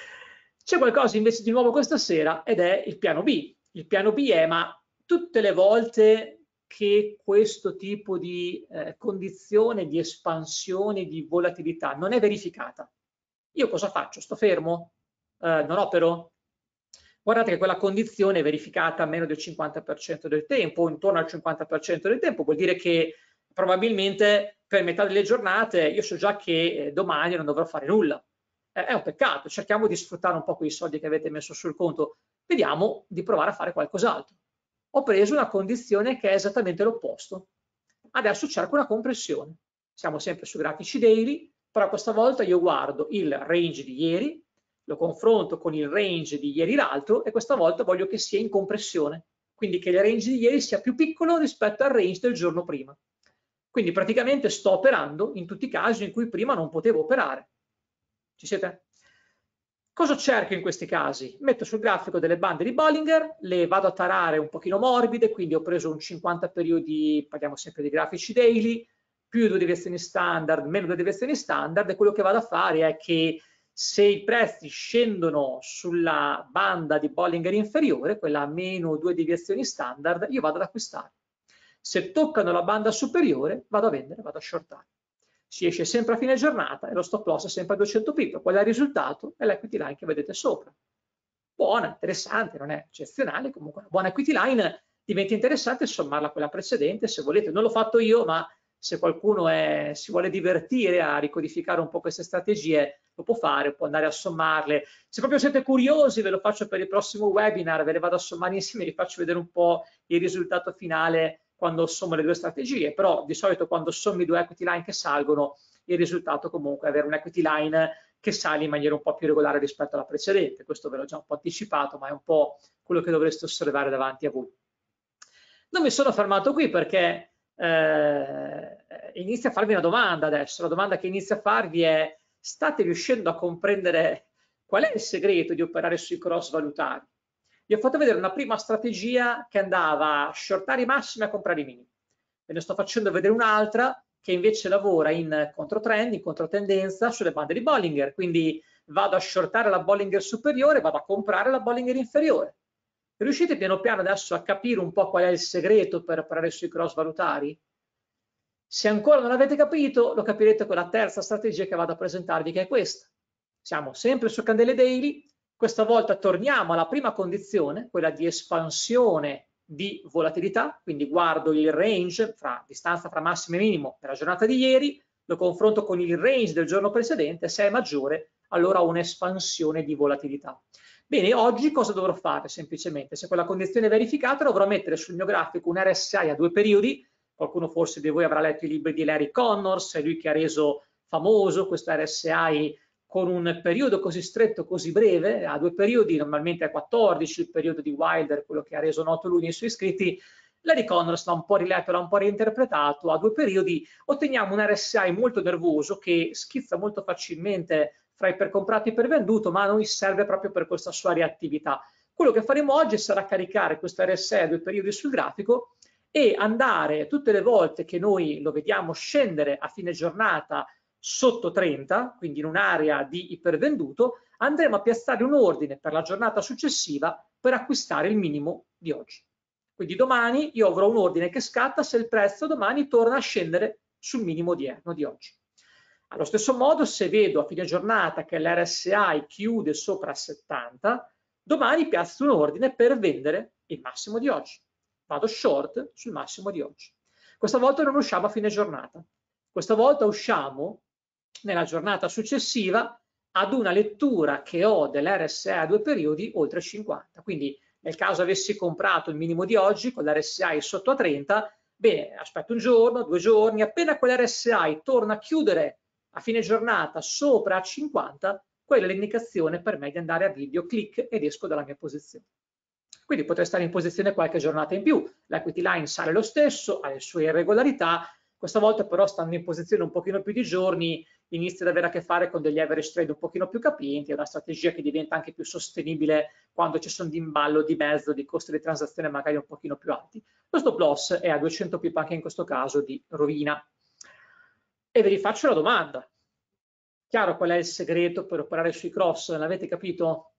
C'è qualcosa invece di nuovo questa sera ed è il piano B. Il piano B è ma tutte le volte che questo tipo di condizione di espansione di volatilità non è verificata, io cosa faccio? Sto fermo? Non opero? Guardate che quella condizione è verificata a meno del 50% del tempo, o intorno al 50% del tempo, vuol dire che probabilmente per metà delle giornate io so già che domani non dovrò fare nulla. È un peccato, cerchiamo di sfruttare un po' quei soldi che avete messo sul conto, vediamo di provare a fare qualcos'altro. Ho preso una condizione che è esattamente l'opposto. Adesso cerco una compressione. Siamo sempre su grafici daily, però questa volta io guardo il range di ieri, lo confronto con il range di ieri l'altro e questa volta voglio che sia in compressione, quindi che il range di ieri sia più piccolo rispetto al range del giorno prima. Quindi praticamente sto operando in tutti i casi in cui prima non potevo operare. Ci siete? Cosa cerco in questi casi? Metto sul grafico delle bande di Bollinger, le vado a tarare un pochino morbide, quindi ho preso un 50 periodi, parliamo sempre di grafici daily, più 2 deviazioni standard, meno 2 deviazioni standard, e quello che vado a fare è che se i prezzi scendono sulla banda di Bollinger inferiore, quella a meno 2 deviazioni standard, io vado ad acquistare. Se toccano la banda superiore, vado a vendere, vado a shortare. Si esce sempre a fine giornata e lo stop loss è sempre a 200 pip. Qual è il risultato? È l'equity line che vedete sopra. Buona, interessante, non è eccezionale, comunque una buona equity line diventa interessante sommarla a quella precedente, se volete. Non l'ho fatto io, ma se qualcuno si vuole divertire a ricodificare un po' queste strategie, lo può fare, può andare a sommarle. Se proprio siete curiosi, ve lo faccio per il prossimo webinar, ve le vado a sommare insieme e vi faccio vedere un po' il risultato finale quando sommo le due strategie, però di solito quando sommi due equity line che salgono, il risultato comunque è avere un equity line che sale in maniera un po' più regolare rispetto alla precedente. Questo ve l'ho già un po' anticipato, ma è un po' quello che dovreste osservare davanti a voi. Non mi sono fermato qui perché inizio a farvi una domanda adesso. La domanda che inizio a farvi è: state riuscendo a comprendere qual è il segreto di operare sui cross valutari? Vi ho fatto vedere una prima strategia che andava a shortare i massimi e a comprare i minimi. Ve ne sto facendo vedere un'altra che invece lavora in controtrend, in controtendenza sulle bande di Bollinger. Quindi vado a shortare la Bollinger superiore, vado a comprare la Bollinger inferiore. Riuscite piano piano adesso a capire un po' qual è il segreto per operare sui cross valutari? Se ancora non avete capito, lo capirete con la terza strategia che vado a presentarvi, che è questa. Siamo sempre su candele daily. Questa volta torniamo alla prima condizione, quella di espansione di volatilità, quindi guardo il range, distanza fra massimo e minimo della giornata di ieri, lo confronto con il range del giorno precedente, se è maggiore allora ho un'espansione di volatilità. Bene, oggi cosa dovrò fare? Semplicemente, se quella condizione è verificata, dovrò mettere sul mio grafico un RSI a 2 periodi. Qualcuno forse di voi avrà letto i libri di Larry Connors, è lui che ha reso famoso questo RSI con un periodo così stretto, così breve, a 2 periodi, normalmente a 14, il periodo di Wilder, quello che ha reso noto lui nei suoi scritti. Larry Connors l'ha un po' riletto, l'ha un po' reinterpretato, a 2 periodi otteniamo un RSI molto nervoso che schizza molto facilmente fra ipercomprato e ipervenduto, ma a noi serve proprio per questa sua reattività. Quello che faremo oggi sarà caricare questo RSI a 2 periodi sul grafico e andare tutte le volte che noi lo vediamo scendere a fine giornata sotto 30, quindi in un'area di ipervenduto, andremo a piazzare un ordine per la giornata successiva per acquistare il minimo di oggi. Quindi domani io avrò un ordine che scatta se il prezzo domani torna a scendere sul minimo odierno di oggi. Allo stesso modo, se vedo a fine giornata che l'RSI chiude sopra 70, domani piazzo un ordine per vendere il massimo di oggi. Vado short sul massimo di oggi. Questa volta non usciamo a fine giornata. Questa volta usciamo nella giornata successiva ad una lettura che ho dell'RSI a 2 periodi oltre 50. Quindi nel caso avessi comprato il minimo di oggi con l'RSI sotto a 30, bene, aspetto un giorno, 2 giorni, appena quell'RSI torna a chiudere a fine giornata sopra a 50, quella è l'indicazione per me di andare a video, clic ed esco dalla mia posizione. Quindi potrei stare in posizione qualche giornata in più, l'equity line sale lo stesso, ha le sue irregolarità, questa volta però stando in posizione un pochino più di giorni inizia ad avere a che fare con degli average trade un pochino più capienti, è una strategia che diventa anche più sostenibile quando ci sono di imballo di mezzo di costi di transazione magari un pochino più alti. Lo stop loss è a 200 pip anche in questo caso di rovina. E vi rifaccio la domanda. Chiaro qual è il segreto per operare sui cross? L'avete capito?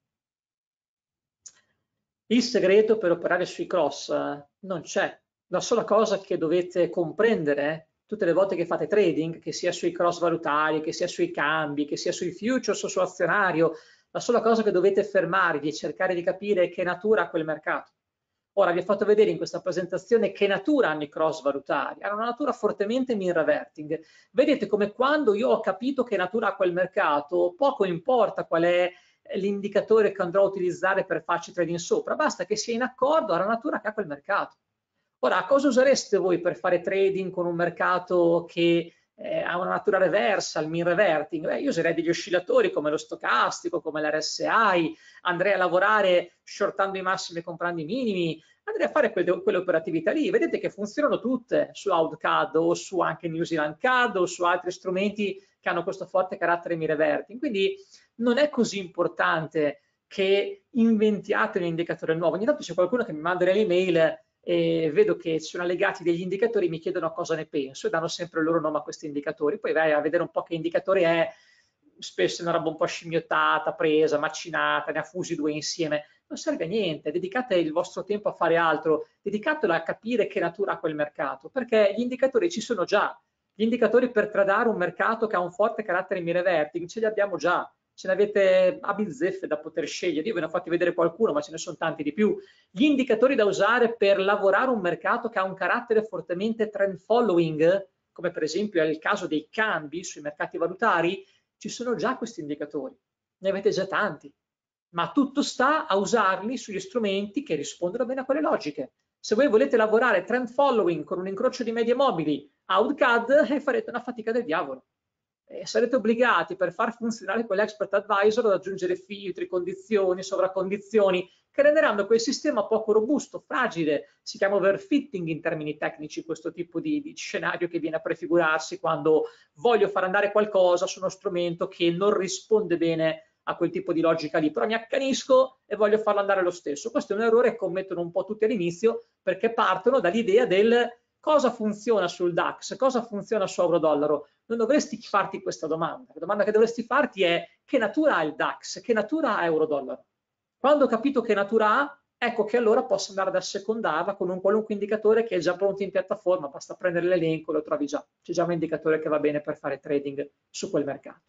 Il segreto per operare sui cross non c'è. La sola cosa che dovete comprendere tutte le volte che fate trading, che sia sui cross valutari, che sia sui cambi, che sia sui futures o su azionario, la sola cosa che dovete fermarvi e cercare di capire è che natura ha quel mercato. Ora vi ho fatto vedere in questa presentazione che natura hanno i cross valutari. Hanno una natura fortemente mean reverting. Vedete come quando io ho capito che natura ha quel mercato, poco importa qual è l'indicatore che andrò a utilizzare per farci trading sopra, basta che sia in accordo alla natura che ha quel mercato. Ora, cosa usereste voi per fare trading con un mercato che ha una natura reversa, il mean reverting? Beh, io userei degli oscillatori come lo stocastico, come l'RSI, andrei a lavorare shortando i massimi e comprando i minimi, andrei a fare quelle operatività lì. Vedete che funzionano tutte su AutoCAD o su anche New Zealand CAD o su altri strumenti che hanno questo forte carattere mean reverting. Quindi non è così importante che inventiate un indicatore nuovo. Ogni tanto c'è qualcuno che mi manda delle email e vedo che ci sono allegati degli indicatori, mi chiedono cosa ne penso e danno sempre il loro nome a questi indicatori. Poi vai a vedere un po' che indicatore è, spesso è una roba un po' scimmiottata, presa, macinata, ne ha fusi due insieme. Non serve a niente, dedicate il vostro tempo a fare altro, dedicatelo a capire che natura ha quel mercato, perché gli indicatori ci sono già. Gli indicatori per tradare un mercato che ha un forte carattere mean reverting ce li abbiamo già, ce ne avete a bizzeffe da poter scegliere. Io ve ne ho fatti vedere qualcuno, ma ce ne sono tanti di più. Gli indicatori da usare per lavorare un mercato che ha un carattere fortemente trend following, come per esempio è il caso dei cambi sui mercati valutari, ci sono già questi indicatori, ne avete già tanti, ma tutto sta a usarli sugli strumenti che rispondono bene a quelle logiche. Se voi volete lavorare trend following con un incrocio di medie mobili AutoCAD, farete una fatica del diavolo. Sarete obbligati per far funzionare quell'expert advisor ad aggiungere filtri, condizioni, sovraccondizioni che renderanno quel sistema poco robusto, fragile. Si chiama overfitting in termini tecnici questo tipo di scenario che viene a prefigurarsi quando voglio far andare qualcosa su uno strumento che non risponde bene a quel tipo di logica lì, però mi accanisco e voglio farlo andare lo stesso. Questo è un errore che commettono un po' tutti all'inizio perché partono dall'idea del cosa funziona sul DAX, cosa funziona su euro-dollaro. Non dovresti farti questa domanda. La domanda che dovresti farti è che natura ha il DAX, che natura ha euro-dollaro. Quando ho capito che natura ha, ecco che allora posso andare ad assecondarla con un qualunque indicatore che è già pronto in piattaforma, basta prendere l'elenco e lo trovi già. C'è già un indicatore che va bene per fare trading su quel mercato.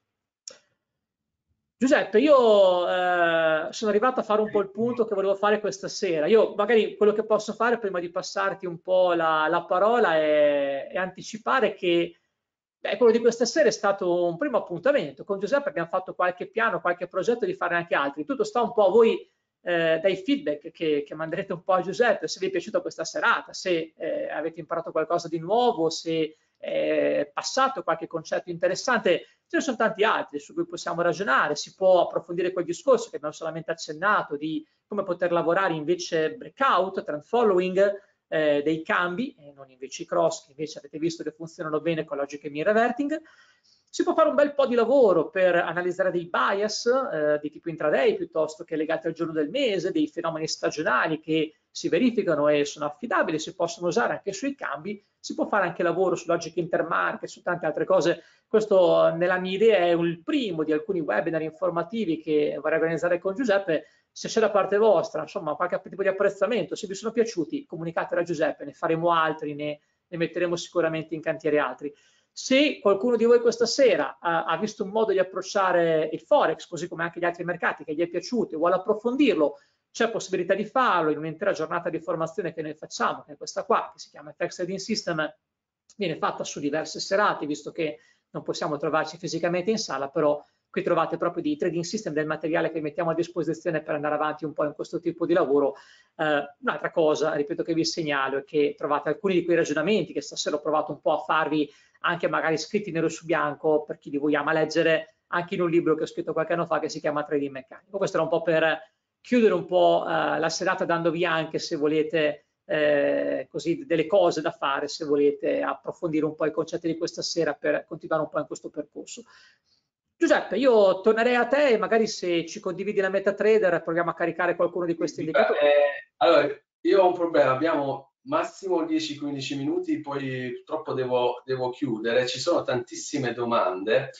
Giuseppe, io sono arrivato a fare un po' il punto che volevo fare questa sera. Io magari quello che posso fare prima di passarti un po' la parola è anticipare che quello di questa sera è stato un primo appuntamento. Con Giuseppe abbiamo fatto qualche piano, qualche progetto di fare anche altri. Tutto sta un po' a voi dai feedback che manderete un po' a Giuseppe, se vi è piaciuta questa serata, se avete imparato qualcosa di nuovo, se è passato qualche concetto interessante. Ce ne sono tanti altri su cui possiamo ragionare, si può approfondire quel discorso che abbiamo solamente accennato di come poter lavorare invece breakout, trend following, dei cambi e non invece i cross che invece avete visto che funzionano bene con logiche mean reverting. Si può fare un bel po' di lavoro per analizzare dei bias di tipo intraday piuttosto che legati al giorno del mese, dei fenomeni stagionali che si verificano e sono affidabili, si possono usare anche sui cambi, si può fare anche lavoro su logiche intermarket, su tante altre cose. Questo nella mia idea è il primo di alcuni webinar informativi che vorrei organizzare con Giuseppe. Se c'è da parte vostra, insomma, qualche tipo di apprezzamento, se vi sono piaciuti, comunicatelo a Giuseppe, ne faremo altri, ne metteremo sicuramente in cantiere altri. Se qualcuno di voi questa sera ha visto un modo di approcciare il Forex, così come anche gli altri mercati, che gli è piaciuto e vuole approfondirlo, c'è possibilità di farlo in un'intera giornata di formazione che noi facciamo, che è questa qua, che si chiama FX Trading System, viene fatta su diverse serate, visto che non possiamo trovarci fisicamente in sala, però qui trovate proprio di trading system del materiale che mettiamo a disposizione per andare avanti un po' in questo tipo di lavoro. Un'altra cosa, ripeto, che vi segnalo è che trovate alcuni di quei ragionamenti che stasera ho provato un po' a farvi anche magari scritti nero su bianco per chi di voi ama leggere, anche in un libro che ho scritto qualche anno fa che si chiama Trading Meccanico. Questo era un po' per chiudere un po' la serata dandovi anche, se volete, così delle cose da fare, se volete approfondire un po' i concetti di questa sera per continuare un po' in questo percorso. Giuseppe, io tornerei a te e magari se ci condividi la MetaTrader proviamo a caricare qualcuno di questi indicatori. Allora, io ho un problema, abbiamo massimo 10-15 minuti, poi purtroppo devo chiudere, ci sono tantissime domande.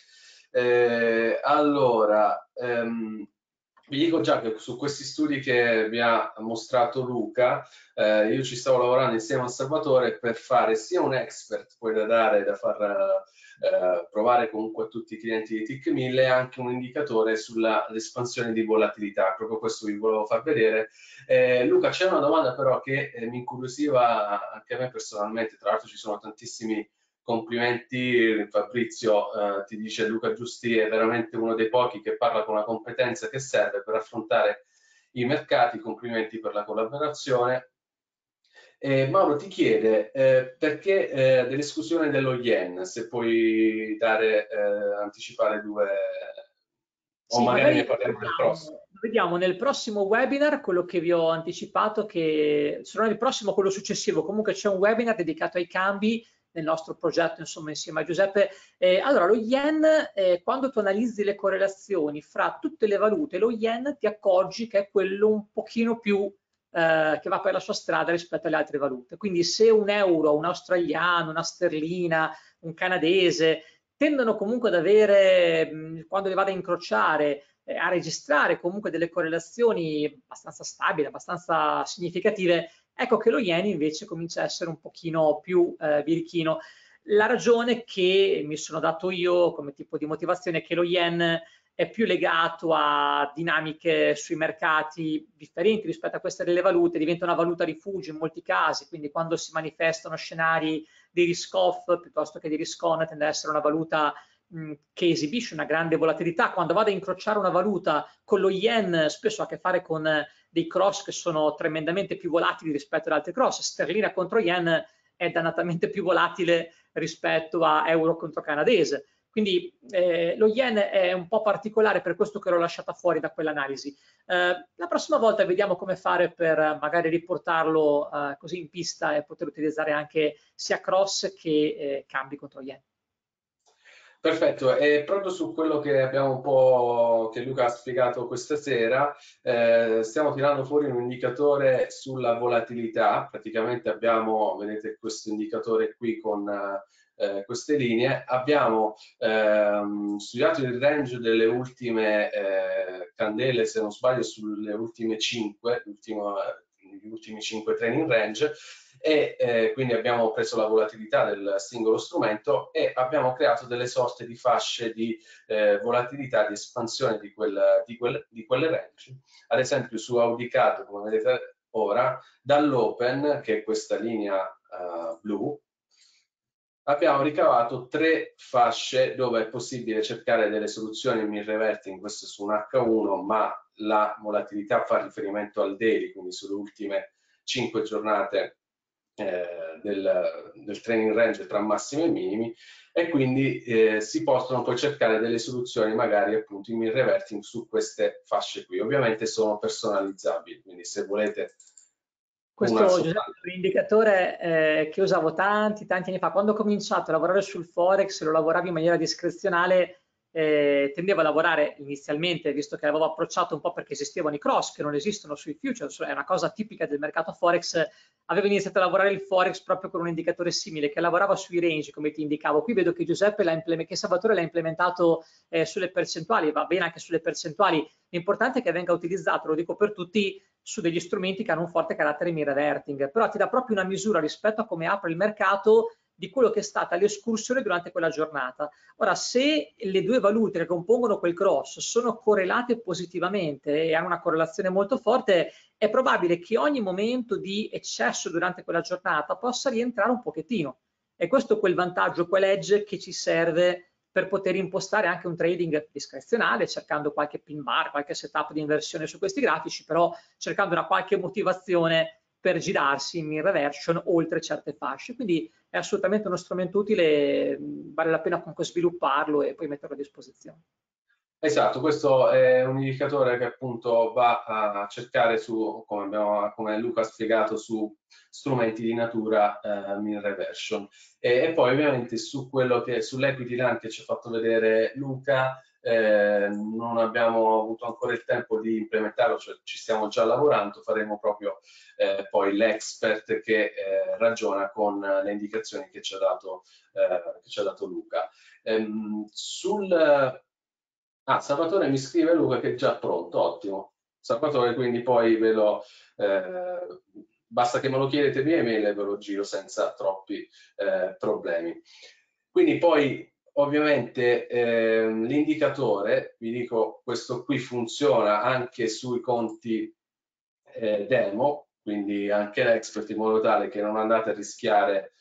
Allora, vi dico già che su questi studi che vi ha mostrato Luca, io ci stavo lavorando insieme a Salvatore per fare sia un expert poi da dare, da far provare comunque a tutti i clienti di TIC1000 e anche un indicatore sull'espansione di volatilità. Proprio questo vi volevo far vedere. Luca, c'è una domanda però che mi incuriosiva anche a me personalmente, tra l'altro ci sono tantissimi complimenti. Fabrizio ti dice: Luca Giusti è veramente uno dei pochi che parla con la competenza che serve per affrontare i mercati, complimenti per la collaborazione. Mauro ti chiede perché dell'esclusione dello yen, se puoi anticipare due, o Sì, magari magari ne parliamo nel prossimo. vediamo nel prossimo webinar quello che vi ho anticipato, che se non è il prossimo, quello successivo. Comunque c'è un webinar dedicato ai cambi nel nostro progetto, insomma, insieme a Giuseppe. Allora, lo yen, quando tu analizzi le correlazioni fra tutte le valute, lo yen ti accorgi che è quello un pochino più che va per la sua strada rispetto alle altre valute. Quindi se un euro, un australiano, una sterlina, un canadese tendono comunque ad avere, quando le vado a incrociare, a registrare comunque delle correlazioni abbastanza stabili, abbastanza significative, ecco che lo yen invece comincia a essere un pochino più birichino. La ragione che mi sono dato io come tipo di motivazione è che lo yen è più legato a dinamiche sui mercati differenti rispetto a queste delle valute, diventa una valuta rifugio in molti casi, quindi quando si manifestano scenari di risk-off piuttosto che di risk-on tende ad essere una valuta che esibisce una grande volatilità. Quando vado a incrociare una valuta con lo yen spesso ha a che fare con dei cross che sono tremendamente più volatili rispetto ad altri cross. Sterlina contro yen è dannatamente più volatile rispetto a euro contro canadese. Quindi lo yen è un po' particolare, per questo che l'ho lasciata fuori da quell'analisi. La prossima volta vediamo come fare per magari riportarlo così in pista e poter utilizzare anche sia cross che cambi contro yen. Perfetto, e proprio su quello che abbiamo un po' che Luca ha spiegato questa sera, stiamo tirando fuori un indicatore sulla volatilità. Praticamente abbiamo, vedete questo indicatore qui con queste linee, abbiamo studiato il range delle ultime candele, se non sbaglio, sulle ultime 5, gli ultimi 5 training range, e quindi abbiamo preso la volatilità del singolo strumento e abbiamo creato delle sorte di fasce di volatilità, di espansione di quelle range. Ad esempio su Audicato, come vedete ora, dall'open, che è questa linea blu, abbiamo ricavato 3 fasce dove è possibile cercare delle soluzioni in mean reverting. Questo su un H1, ma la volatilità fa riferimento al daily, quindi sulle ultime 5 giornate del training range tra massimi e minimi, e quindi si possono poi cercare delle soluzioni magari appunto in mean reverting su queste fasce qui. Ovviamente sono personalizzabili, quindi se volete una Questo, Giuseppe, soltanto. è un indicatore che usavo tanti anni fa. Quando ho cominciato a lavorare sul Forex, lo lavoravo in maniera discrezionale, tendevo a lavorare inizialmente, visto che avevo approcciato un po' perché esistevano i cross, che non esistono sui futures, è una cosa tipica del mercato Forex. Avevo iniziato a lavorare il Forex proprio con un indicatore simile, che lavorava sui range, come ti indicavo. Qui vedo che che Salvatore l'ha implementato sulle percentuali, va bene anche sulle percentuali. L'importante è che venga utilizzato, lo dico per tutti, su degli strumenti che hanno un forte carattere mean reverting, però ti dà proprio una misura rispetto a come apre il mercato di quello che è stata l'escursione durante quella giornata. Ora, se le due valute che compongono quel cross sono correlate positivamente e hanno una correlazione molto forte, è probabile che ogni momento di eccesso durante quella giornata possa rientrare un pochettino. E questo è quel vantaggio, quell'edge che ci serve per poter impostare anche un trading discrezionale, cercando qualche pin bar, qualche setup di inversione su questi grafici, però cercando una qualche motivazione per girarsi in mean reversion oltre certe fasce. Quindi è assolutamente uno strumento utile, vale la pena comunque svilupparlo e poi metterlo a disposizione. Esatto, questo è un indicatore che appunto va a cercare su, come Luca ha spiegato, su strumenti di natura mean reversion. E poi ovviamente su quello che sull'equity line che ci ha fatto vedere Luca, non abbiamo avuto ancora il tempo di implementarlo, cioè ci stiamo già lavorando, faremo proprio poi l'expert che ragiona con le indicazioni che ci ha dato Luca. Salvatore mi scrive Luca che è già pronto, ottimo. Salvatore, quindi poi basta che me lo chiedete via email e ve lo giro senza troppi problemi. Quindi poi ovviamente l'indicatore, vi dico, questo qui funziona anche sui conti demo, quindi anche l'expert, in modo tale che non andate a rischiare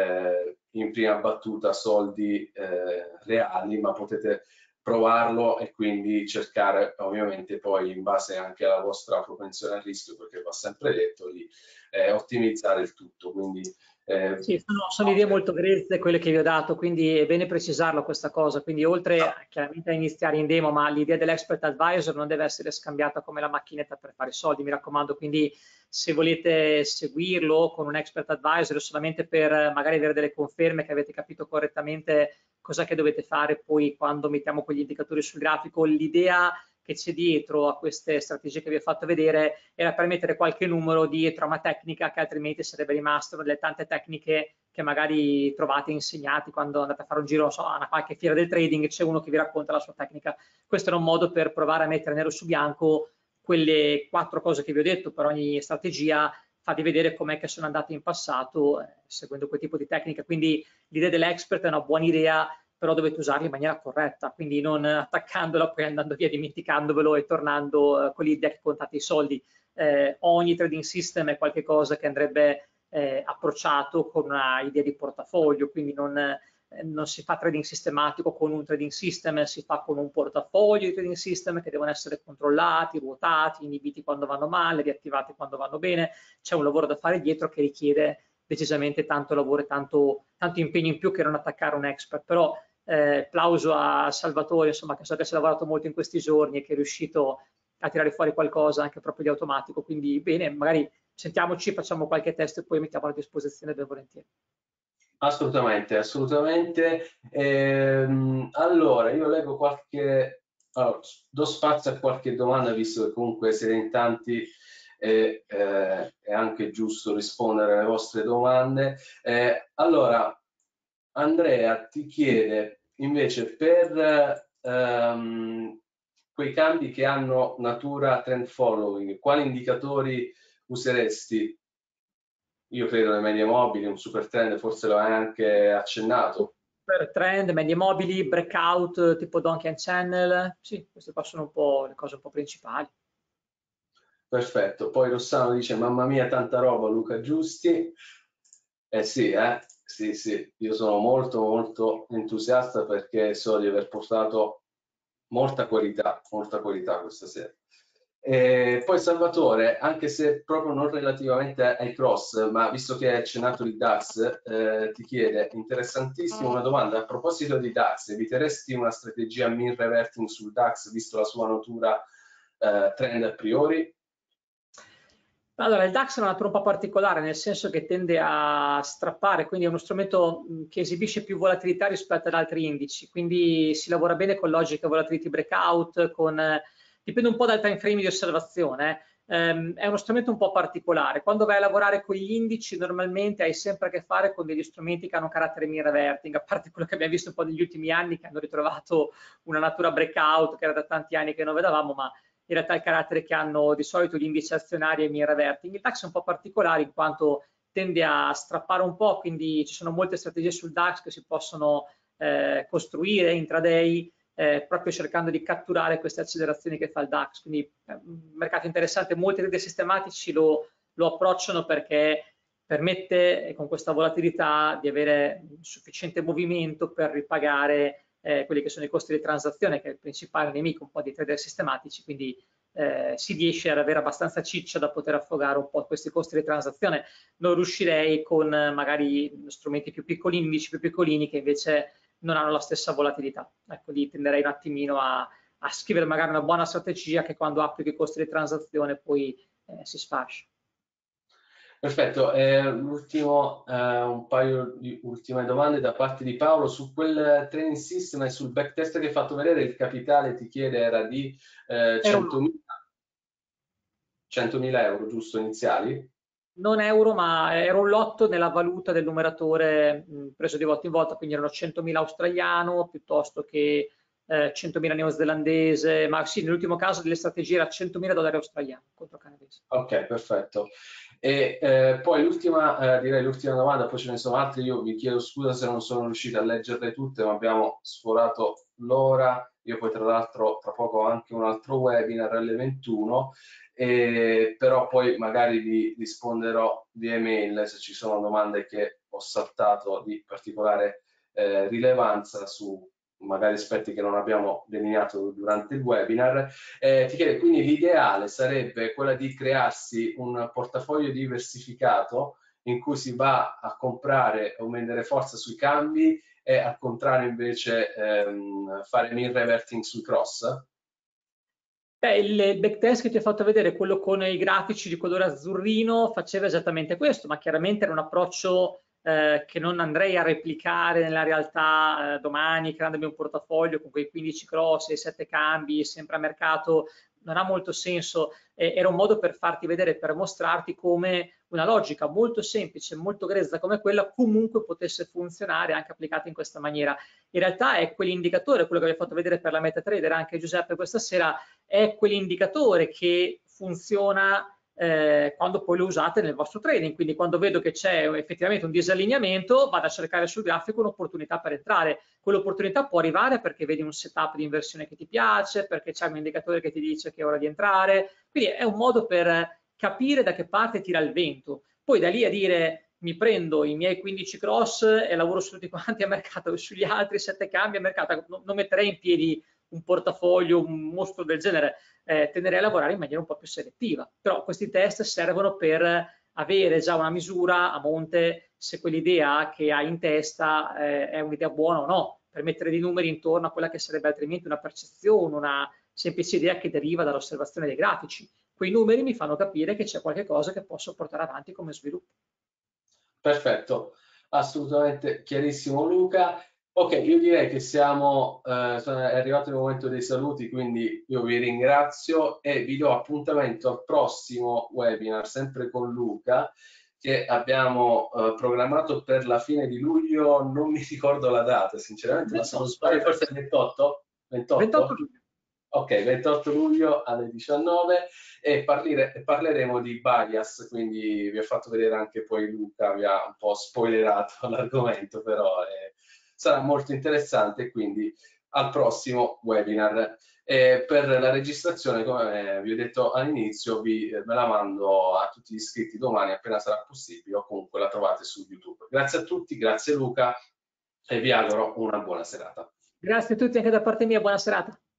in prima battuta soldi reali, ma potete provarlo e quindi cercare, ovviamente poi in base anche alla vostra propensione al rischio, perché va sempre detto, di ottimizzare il tutto. Quindi sì, sono idee molto grezze quelle che vi ho dato, quindi è bene precisarlo questa cosa. Quindi oltre chiaramente a iniziare in demo, ma l'idea dell'expert advisor non deve essere scambiata come la macchinetta per fare soldi, mi raccomando. Quindi se volete seguirlo con un expert advisor solamente per magari avere delle conferme che avete capito correttamente cosa che dovete fare poi quando mettiamo quegli indicatori sul grafico, l'idea che c'è dietro a queste strategie che vi ho fatto vedere era per mettere qualche numero dietro a una tecnica che altrimenti sarebbe rimasta una delle tante tecniche che magari trovate insegnati quando andate a fare un giro, non so, a una qualche fiera del trading, c'è uno che vi racconta la sua tecnica. Questo era un modo per provare a mettere nero su bianco quelle 4 cose che vi ho detto per ogni strategia, farvi vedere com'è che sono andate in passato seguendo quel tipo di tecnica. Quindi l'idea dell'expert è una buona idea, però dovete usarla in maniera corretta, quindi non attaccandola, poi andando via, dimenticandovelo e tornando con l'idea che contate i soldi. Ogni trading system è qualcosa che andrebbe approcciato con una idea di portafoglio, quindi non si fa trading sistematico con un trading system, si fa con un portafoglio di trading system che devono essere controllati, ruotati, inibiti quando vanno male, riattivati quando vanno bene. C'è un lavoro da fare dietro che richiede decisamente tanto lavoro e tanto impegno in più che non attaccare un expert, però plauso a Salvatore, insomma, che so che si è lavorato molto in questi giorni e che è riuscito a tirare fuori qualcosa anche proprio di automatico, quindi bene, magari sentiamoci, facciamo qualche test e poi mettiamo a disposizione ben volentieri. Assolutamente, assolutamente. Allora, io leggo do spazio a qualche domanda, visto che comunque siete in tanti e è anche giusto rispondere alle vostre domande. Allora, Andrea ti chiede invece per quei cambi che hanno natura trend following, quali indicatori useresti? Io credo le medie mobili, un super trend, forse lo hai anche accennato. Per trend, medie mobili, breakout tipo Donkey Channel, sì, queste qua sono un po' le cose un po' principali. Perfetto, poi Rossano dice mamma mia tanta roba Luca Giusti. Sì, sì, sì, io sono molto molto entusiasta perché so di aver portato molta qualità questa sera. Poi Salvatore, anche se proprio non relativamente ai cross, ma visto che hai accennato il DAX, ti chiede, interessantissima una domanda, a proposito di DAX, eviteresti una strategia mean reverting sul DAX visto la sua natura trend a priori? Allora, il DAX è una natura un po' particolare, nel senso che tende a strappare, quindi è uno strumento che esibisce più volatilità rispetto ad altri indici, quindi si lavora bene con logica volatility breakout, dipende un po' dal time frame di osservazione. È uno strumento un po' particolare. Quando vai a lavorare con gli indici, normalmente hai sempre a che fare con degli strumenti che hanno carattere mean reverting, a parte quello che abbiamo visto un po' negli ultimi anni, che hanno ritrovato una natura breakout, che era da tanti anni che non vedevamo, ma in realtà il carattere che hanno di solito gli indici azionari e i mean reverting. Il DAX è un po' particolare in quanto tende a strappare un po', quindi ci sono molte strategie sul DAX che si possono costruire intraday, proprio cercando di catturare queste accelerazioni che fa il DAX. Quindi un mercato interessante, molti trader sistematici lo approcciano perché permette con questa volatilità di avere sufficiente movimento per ripagare quelli che sono i costi di transazione, che è il principale nemico un po' dei trader sistematici, quindi si riesce ad avere abbastanza ciccia da poter affogare un po' questi costi di transazione. Non riuscirei con magari strumenti più piccolini, indici più piccolini che invece non hanno la stessa volatilità. Ecco, lì tenderei un attimino a scrivere magari una buona strategia che quando applichi i costi di transazione poi si sfascia. Perfetto, un paio di ultime domande da parte di Paolo. Su quel training system e sul backtest che hai fatto vedere, il capitale ti chiede era di Era un lotto. 100.000 euro, giusto, iniziali? Non euro, ma era un lotto nella valuta del numeratore preso di volta in volta, quindi erano 100.000 australiano piuttosto che 100.000 neozelandese, ma sì, nell'ultimo caso delle strategie era 100.000 dollari australiani contro canadese. Ok, perfetto. E poi l'ultima, direi l'ultima domanda, poi ce ne sono altre, io vi chiedo scusa se non sono riuscito a leggerle tutte, ma abbiamo sforato l'ora, io poi tra l'altro tra poco ho anche un altro webinar alle 21, però poi magari vi risponderò via email se ci sono domande che ho saltato di particolare rilevanza su magari aspetti che non abbiamo delineato durante il webinar. Ti chiedo, quindi l'ideale sarebbe quella di crearsi un portafoglio diversificato in cui si va a comprare o vendere forza sui cambi e al contrario invece fare mean reverting sui cross? Beh, il backtest che ti ho fatto vedere, quello con i grafici di colore azzurrino, faceva esattamente questo, ma chiaramente era un approccio che non andrei a replicare nella realtà domani, creandomi un portafoglio con quei 15 cross e 7 cambi, sempre a mercato, non ha molto senso. Era un modo per farti vedere, per mostrarti come una logica molto semplice, molto grezza come quella, comunque potesse funzionare anche applicata in questa maniera. In realtà è quell'indicatore, quello che vi ho fatto vedere per la MetaTrader anche Giuseppe questa sera, è quell'indicatore che funziona quando poi lo usate nel vostro trading. Quindi quando vedo che c'è effettivamente un disallineamento, vado a cercare sul grafico un'opportunità per entrare. Quell'opportunità può arrivare perché vedi un setup di inversione che ti piace, perché c'è un indicatore che ti dice che è ora di entrare. Quindi è un modo per capire da che parte tira il vento. Poi da lì a dire mi prendo i miei 15 cross e lavoro su tutti quanti a mercato, sugli altri 7 cambi a mercato, non metterei in piedi un portafoglio, un mostro del genere, tenderei a lavorare in maniera un po' più selettiva. Però questi test servono per avere già una misura a monte se quell'idea che hai in testa è un'idea buona o no, per mettere dei numeri intorno a quella che sarebbe altrimenti una percezione, una semplice idea che deriva dall'osservazione dei grafici. Quei numeri mi fanno capire che c'è qualche cosa che posso portare avanti come sviluppo. Perfetto, assolutamente chiarissimo Luca. Ok, io direi che è arrivato il momento dei saluti, quindi io vi ringrazio e vi do appuntamento al prossimo webinar, sempre con Luca, che abbiamo programmato per la fine di luglio, non mi ricordo la data sinceramente, ma se non 28, sbaglio forse è il 28? 28 28? luglio. Ok, 28 luglio alle 19 e parleremo di bias, quindi vi ho fatto vedere anche poi Luca, vi ha un po' spoilerato l'argomento, però sarà molto interessante, quindi al prossimo webinar. Per la registrazione, come vi ho detto all'inizio, me la mando a tutti gli iscritti domani appena sarà possibile o comunque la trovate su YouTube. Grazie a tutti, grazie Luca e vi auguro una buona serata. Grazie a tutti anche da parte mia, buona serata.